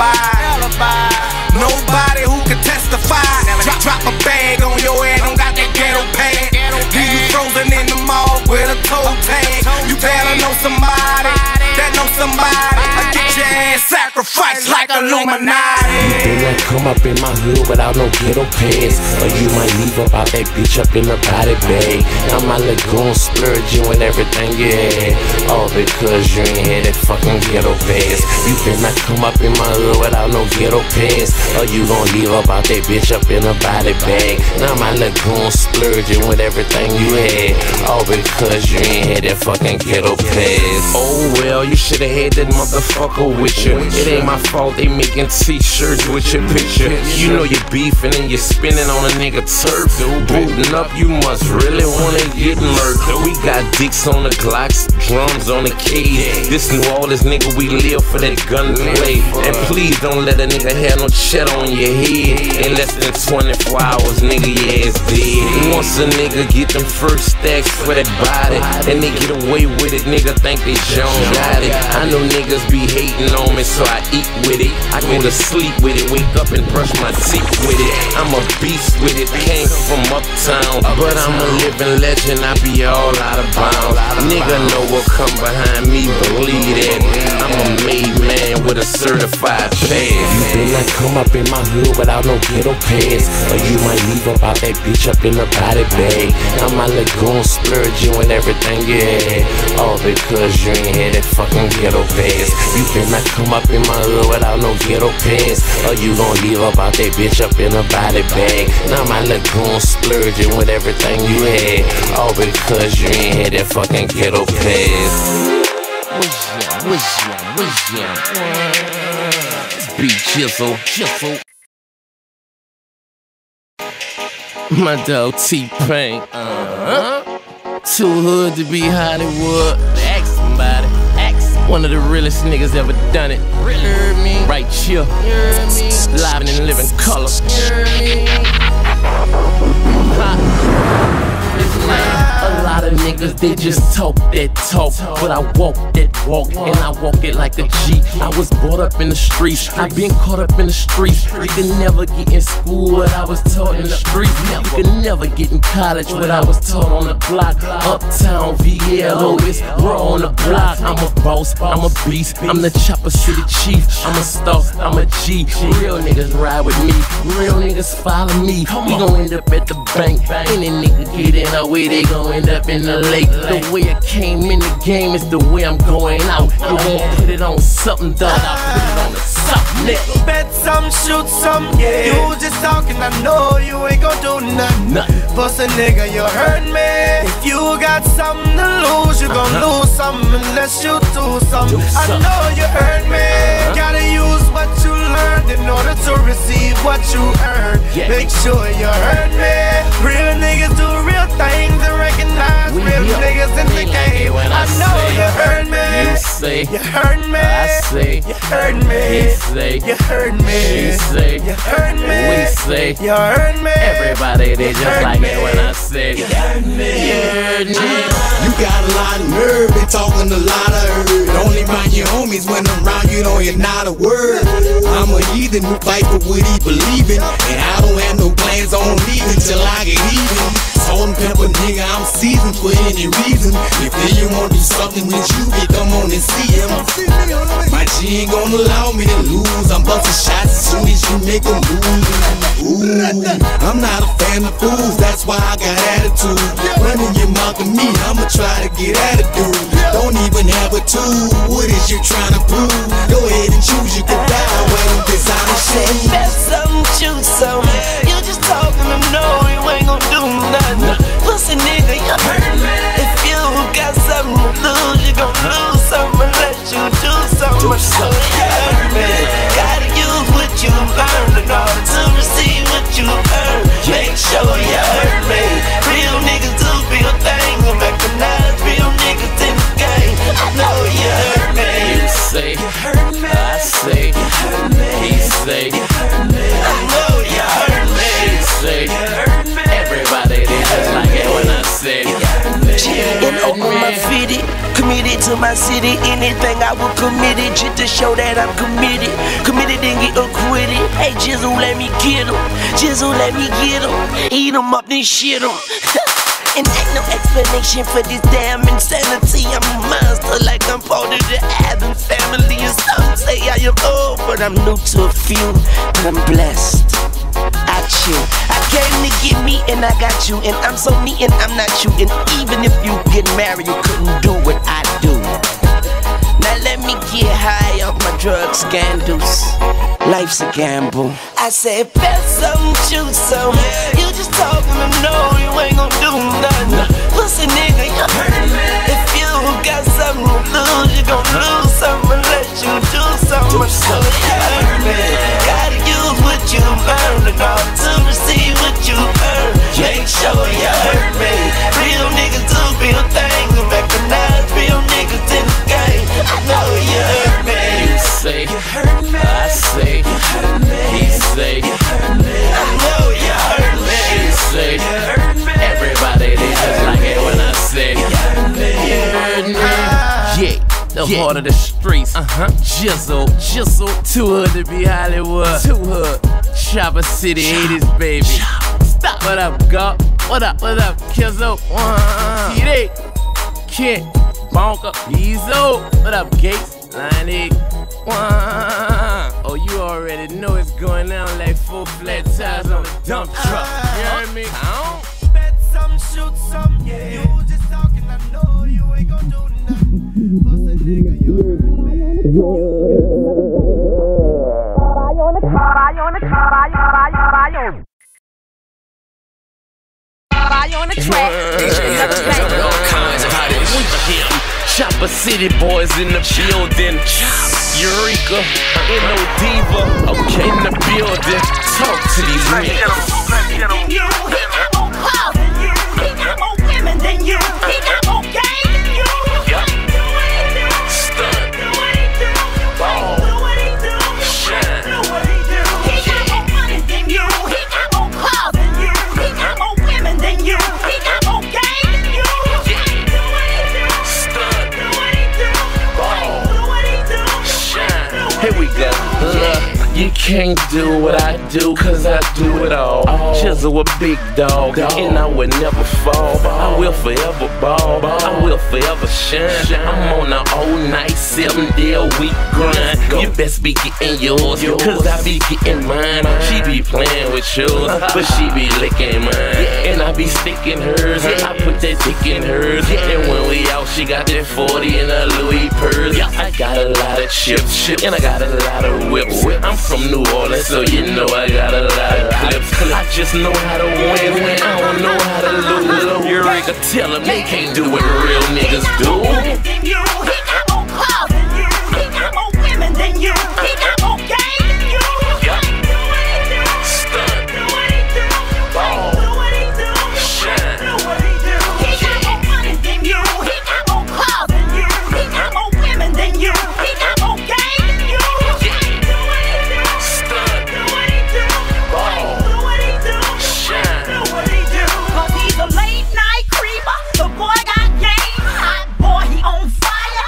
alibi. Nobody who can testify. Drop, drop a bag on your head, don't got that ghetto pad. Leave you frozen in the mall with a toe tag. You better know somebody that know somebody. I get your ass sacrificed like Illuminati. You better come up in my hood without no ghetto pass, or you might leave up out that bitch up in the body bag. Now my lagoon splurging with everything you had, all because you ain't had that fucking ghetto pass. You better come up in my hood without no ghetto pass, or you gon' leave up out that bitch up in a body bag. Now my lagoon splurging with everything you had, all because you ain't had that fucking ghetto pass. Oh well, you shoulda had that motherfucker with you. It ain't my fault they making t-shirts with your picture. You know you're beefing and you're spinning on a nigga turf. Booting up, you must really wanna get murked. We got dicks on the Glocks, drums on the cage. This New Orleans nigga, we live for that gunplay. And please don't let a nigga have no shit on your head. In less than twenty-four hours, nigga, your ass dead. Once a nigga get them first stacks for that body, and they get away with it, nigga think they John got it. I know niggas be hating on me, so I eat with it. I go to sleep with it, wake up and brush my teeth with it. I'm a beast with it, came from uptown, but I'm a living legend, I be all out of bounds. Nigga know what come behind me, believe that. I'm a made man with a certified pass. You better come up in my hood without no ghetto pass, or you might leave up out that bitch up in the body bag. Now my lagoon splurging with everything you had, all because you ain't had that fucking ghetto pass. You better come up in my hood without no ghetto pass, or you gon' leave up out that bitch up in a body bag. Now my lagoon splurging with everything you had, all because you ain't had that fucking ghetto pass. Wish ya, wish ya, wish ya. Be chisel, chisel. My dog T-Pain. Uh-huh. Too hood to be Hollywood. Ask somebody. Ask one of the realest niggas ever done it. Really? Heard me? Right here. Heard me? Live and in living color. Heard me? Ha. A lot of niggas, they just talk that talk, but I walk that walk, and I walk it like a G. I was brought up in the streets, I been caught up in the streets. You can never get in school what I was taught in the streets. You can never get in college what I was taught on the block. Uptown, V L O, it's raw on the block. I'm a boss, I'm a beast, I'm the Chopper City Chief. I'm a star, I'm a G. Real niggas ride with me, real niggas follow me. We gon' end up at the bank, any nigga get in our way, they gon' end up in the lake. The way I came in the game is the way I'm going out. You won't put it on something, dog, I'll put it on the something, nigga. Bet some, shoot some, yeah. You just talking, I know you ain't gon' do nothing. nothing. Bust a nigga, you hurt me. If you got something to lose, you gon' lose something unless you do something. do something. I know you hurt me. Uh-huh. Gotta use what you learned in order to receive what you earn. Yeah. Make sure you hurt me. Real niggas do real things and recognize we real niggas in the game. I, I know you hurt me. You say you hurt me. I say you hurt me. He say you hurt me. She say you hurt me. We say you hurt me. Everybody they just like me. It when I say you hurt me. You hurt me. You got a lot of nerve, been talking a lot of hurt. Only mind your homies when I'm around you, don't hear not a word. I'm a heathen who fight for what he believe in, and I don't have no plans on leaving till I get even. salt and pepper, nigga, I'm seasoned for any reason. If they wanna do something with you, they come on and see him. My G ain't gonna allow me to lose. I'm busting shots as soon as you make a move. Ooh, I'm not a fan of fools, that's why I got attitude. Running your mouth to me, I'ma try to get attitude. Don't even have a tool, what is you trying to prove? Go ahead and choose, you can die when I'm designing shit. Bet some, choose some. You just talking to know you ain't gon' do nothing. Pussy nigga, you hurt me. If you got something to lose, you gon' lose something unless you do something. So you hurt me. Gotta use what you learned in order to receive what you earn. Make sure you hurt me. Real niggas do real things and recognize real niggas in the game. I know you hurt me. You say, you hurt me. I say, you hurt me. He say, you hurt me. I know you hurt me. She say, you hurt me. Everybody did just like it when I said, you hurt me. And open my fitted, committed to my city. Anything I will commit it just to show that I'm committed. Committed and get acquitted. Hey Jizzle, let me get him. Jizzle, let me get him. Eat him up, then shit him. And ain't no explanation for this damn insanity. I'm a monster like I'm part of the Adams family. And some say I am old, but I'm new to a few. But I'm blessed, I chill. I came to get me and I got you. And I'm so me and I'm not you. And even if you get married, you couldn't do what I do. Now let me get high off my drug scandals. Life's a gamble. I said, bet some, choose some. You just talking to know you ain't gon' do nothing. Pussy nigga, you hurt me. If you got something to lose, you gon' lose something unless you do something. So you hurt me. Gotta use what you learned in order to receive what you earn. Make sure you hurt me. Real niggas do real things and recognize real niggas in the game. I know you hurt me. You say, you hurt me. I say, you hurt me. He say, you hurt me. I know you hurt me. She say, you hurt me. Everybody did just like it when I said, you hurt me. You heard me. Yeah. The yeah. heart of the streets, uh-huh. Jizzle, Jizzle, too hood to be Hollywood, too hood. Chopper City, eighties baby. Stop. What up, Gawk? What up? What up, Kizzo? One, T-Day, Kid, Bonka, Bezo. What up, Gates? Line eight, one. Oh, you already know it's going down like four flat tires on a dump truck. You heard me? Count. Bet some, shoot some, yeah. You just talking, I know you ain't gon' do nothing. Pussy nigga, you on the car, I on the car, I on the car, on the track. All kinds of hot Chopper City boys in the building. Eureka, N O Diva, okay in the building. Talk to these niggas. He got more cars than you. He got more women than you. He got more game than you. Do what he do. Stunt. Do what he do. Ball. Do what he do. Shine. Do what he do. He got more money than you. He got more cars than you. He got more women than you. He got more game than you. Do what he do. Stunt. Do what he do. Ball. Do what he do. Shine. Here we go. Look. You can't do what I do, cause I do it all. Jizzle a big dog, and I will never fall. I will forever ball, I will forever shine. I'm on an all night, seven day a week grind. You best be getting yours, cause I be getting mine. She be playing with yours, but she be licking mine. And I be sticking hers, I put that dick in hers. And when we out, she got that forty in a Louis purse. I got a lot of chips, and I got a lot of whips. I'm from New Orleans, so you know I got a lot of clips. I just know how to win, when I don't know how to lose. Eureka, tell them they can't do what real niggas do. He got more cars than you. He got more women than you. He got more game than you. Do what he do. Stunt. Do what he do. Ball. Do what he do. Shine. Do what he do. He got more money than you. He got more cars than you. He got more women than you. He got more game than you. Do what he do. Stunt. Do what he do. Ball. Do what he do. Shine. Do what he do. 'Cause he's a late night creeper. The boy got game. Hot boy, he on fire.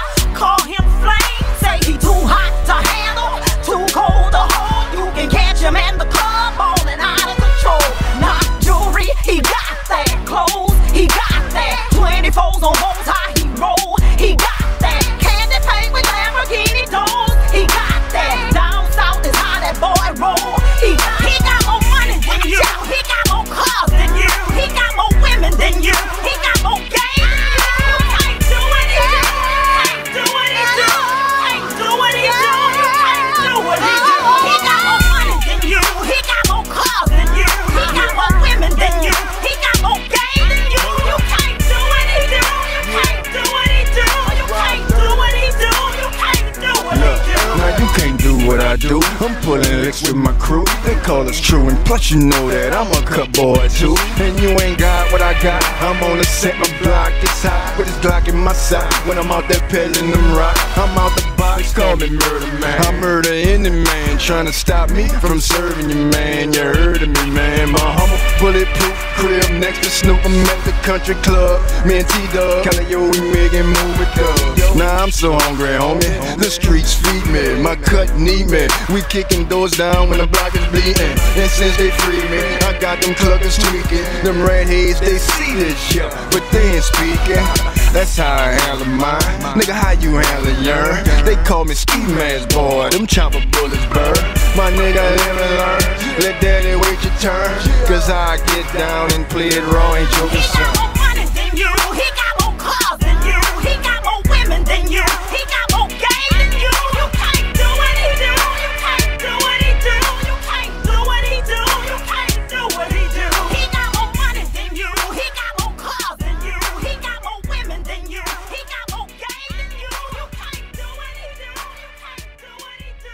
mix with my crew. They call us true, and plus you know that I'm a cut boy too. And you ain't got what I got. I'm on the set, my block gets hot with this Glock in my side. When I'm out there peddling them rock, I'm out the box, call me murder man. I murder any man trying to stop me from serving you, man. You heard of me, man. My humble bulletproof crib next to Snoop. I'm at the country club. Me and T-Dub, Callio, we making move with dubs. Now I'm so hungry, homie. The streets feed me, my cut need me. We kicking doors down when the block is bleeding. And since they free me, I got them cluckers tweaking. Them redheads, they see this shit, but they ain't speaking. That's how I handle mine. Nigga, how you handle yours? They call me ski mask boy. Them chopper bullets burn. My nigga, live and learn. Let daddy wait your turn. Cause I get down and play it raw, ain't your concern. He got more money than you. He got more cars than you. He got more women than you. He got more game than you. You can't do what he do. You can't do what he do. You can't do what he do. You can't do what he do. He got more money than you. He got more cars than you. He got more women than you. He got more game than you. You can't do what he do. You can't do what he do.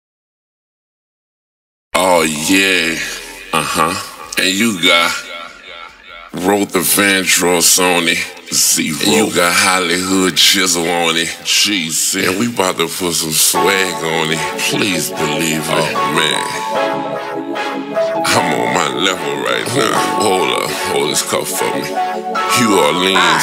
Oh yeah, uh-huh. And you got wrote the Vandross on it, Zero. And you got Hollywood Jizzle on it, jeez. And we about to put some swag on it, please believe it. Oh man, I'm on my level right now. Hold up, hold this cup for me. New Orleans.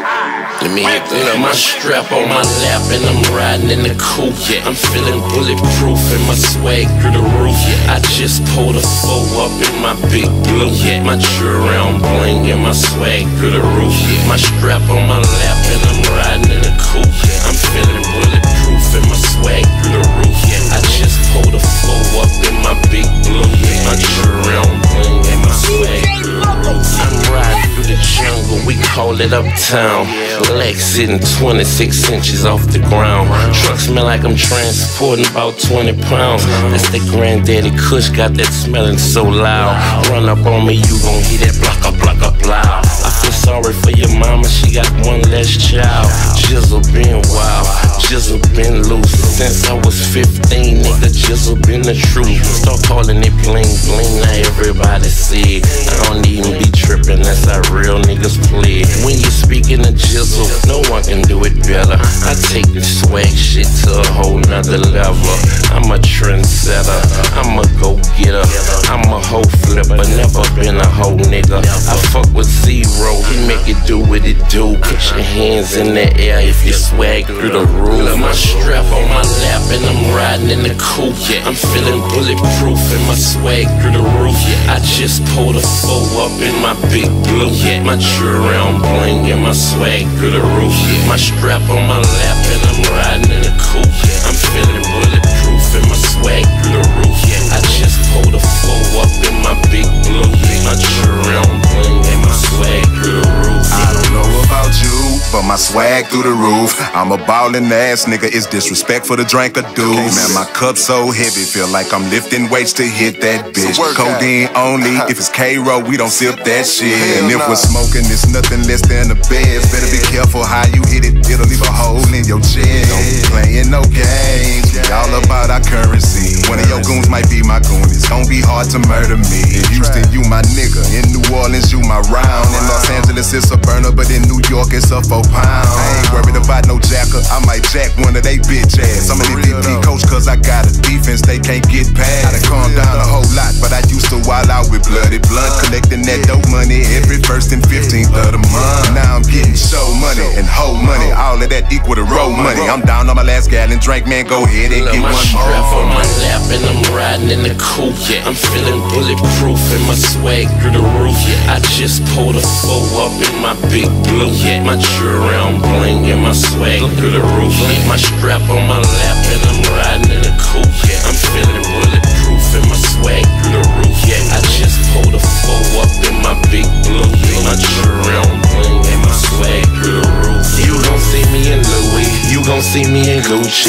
Let me hit the my strap on my lap and I'm riding in the coupe. Yeah, I'm feeling bulletproof and my swag through the roof. Yeah, I just pulled a four up in my big blue. Yeah, my true round bling and my swag through the roof. Yeah, my strap on my lap and I'm riding in the coupe. Yeah, I'm feeling bulletproof and my swag through the roof. Yeah, I just pulled a four up in my big blue. Yeah, my true round bling and my swag through the roof. I'm riding through the jungle, we call it uptown. Legs sitting twenty-six inches off the ground. Truck smell like I'm transporting about twenty pounds. That's the granddaddy Kush, got that smelling so loud. Run up on me, you gon' hear that block up, block up loud. I feel sorry for your mama, she got one less child. Jizzle been wild, Jizzle been loose. Since I was fifteen, nigga, Jizzle been the truth. Start calling it bling bling, now everybody see it. I don't even be tripping, that's how real niggas play. When you speaking of Jizzle, no one can do it better. I take this swag shit to a whole nother level. I'm a trendsetter, I'm a go-getter, I'm a hoe flipper, never been a hoe nigga. I fuck with Zero, he make it do what it do. Put your hands in the air if you swag through the roof. My strap on my lap and I'm riding in the coupe. Yeah, I'm feeling bulletproof and my swag through the roof. Yeah, I just pulled a four up in my big blue. Yeah, my true round bling and my swag through the roof. Yeah, my strap on my lap and I'm riding in the coupe. Yeah, I'm feeling bulletproof and my swag through the roof. Yeah, I just pulled a four up in my big blue. Yeah, my true round bling and my swag through the roof. I don't know about you, but my swag through the roof. I'm a ballin' ass nigga, it's disrespectful to drink a deuce. Man, my cup so heavy, feel like I'm lifting weights to hit that bitch. Codeine only, if it's K-Roll, we don't sip that shit. And if we're smoking, it's nothing less than the best. Better be careful how you hit it, it'll leave a hole in your chest. Don't be playing no games, we all about our currency. One of your goons might be my goon, it's gon' be hard to murder me. In Houston, you my nigga, in New Orleans, you my round. In Los Angeles, it's a burner, but in New York, it's a four pound. I ain't worried about no jacker, I might jack one of they bitch ass. I'm an M V P coach cause I got a defense they can't get past. I done calmed down a whole lot, but I used to wild out with bloody blunt. Collecting that dope money every first and fifteenth of the month. Now I'm getting show money and hoe money, all of that equal to roll money. I'm down on my last gallon drink, man, go ahead and get my one more. Strap on my lap and I'm riding in the coupe. Yeah, I'm feeling bulletproof and my swag through the roof. Yeah, I just pulled a four up in my big blue. Yeah, my true round bling and my swag through the roof. Yeah, my strap on my lap and I'm riding in the coupe. Yeah, I'm feeling bulletproof and my swag through the roof. Yeah, I just pulled a four up in my big blue. Yeah, my true round bling and my swag through the roof. You gon' see me in Louis, you gon' see me in Gucci, you gon'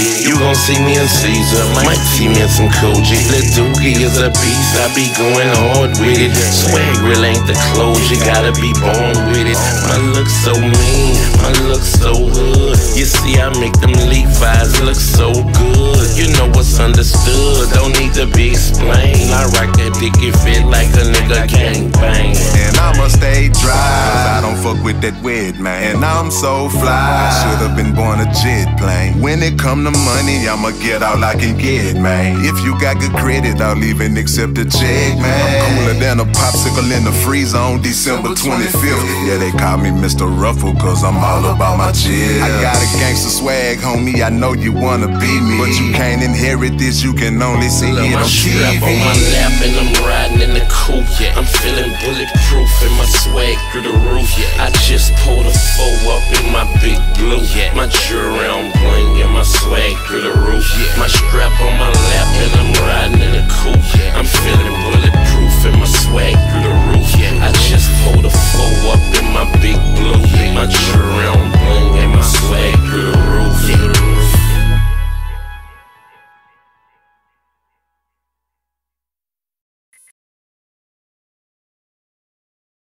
gon' see me in Caesar, might see me in some Koji. Lil Doogie is a beast, I be going hard with it. Swag really ain't the clothes, you gotta be born with it. My look so mean, my look so hood. You see I make them Levi's look so good. You know what's understood, don't need to be explained. I rock that dick, it fit like a nigga gangbang. And I'ma stay dry, cause I don't fuck with that weird man. And I'm so fly, should've been born a jet plane. When it come to money, I'ma get all I can get, man. If you got good credit, I'll even accept a check, man. I'm cooler than a popsicle in the freezer on December twenty-fifth. Yeah, they call me Mister Ruffle, cause I'm all about my chill. I got a gangster swag, homie, I know you wanna be me, but you can't inherit this, you can only see it on T V. Strap on my lap and I'm riding in the coupe. Yeah. I'm feeling bulletproof and my swag through the roof. Yeah. I just pulled a four up in my big blue. Yeah. My jewelry on bling and my swag through the roof. Yeah. My strap on my lap and I'm riding in the coupe. Yeah.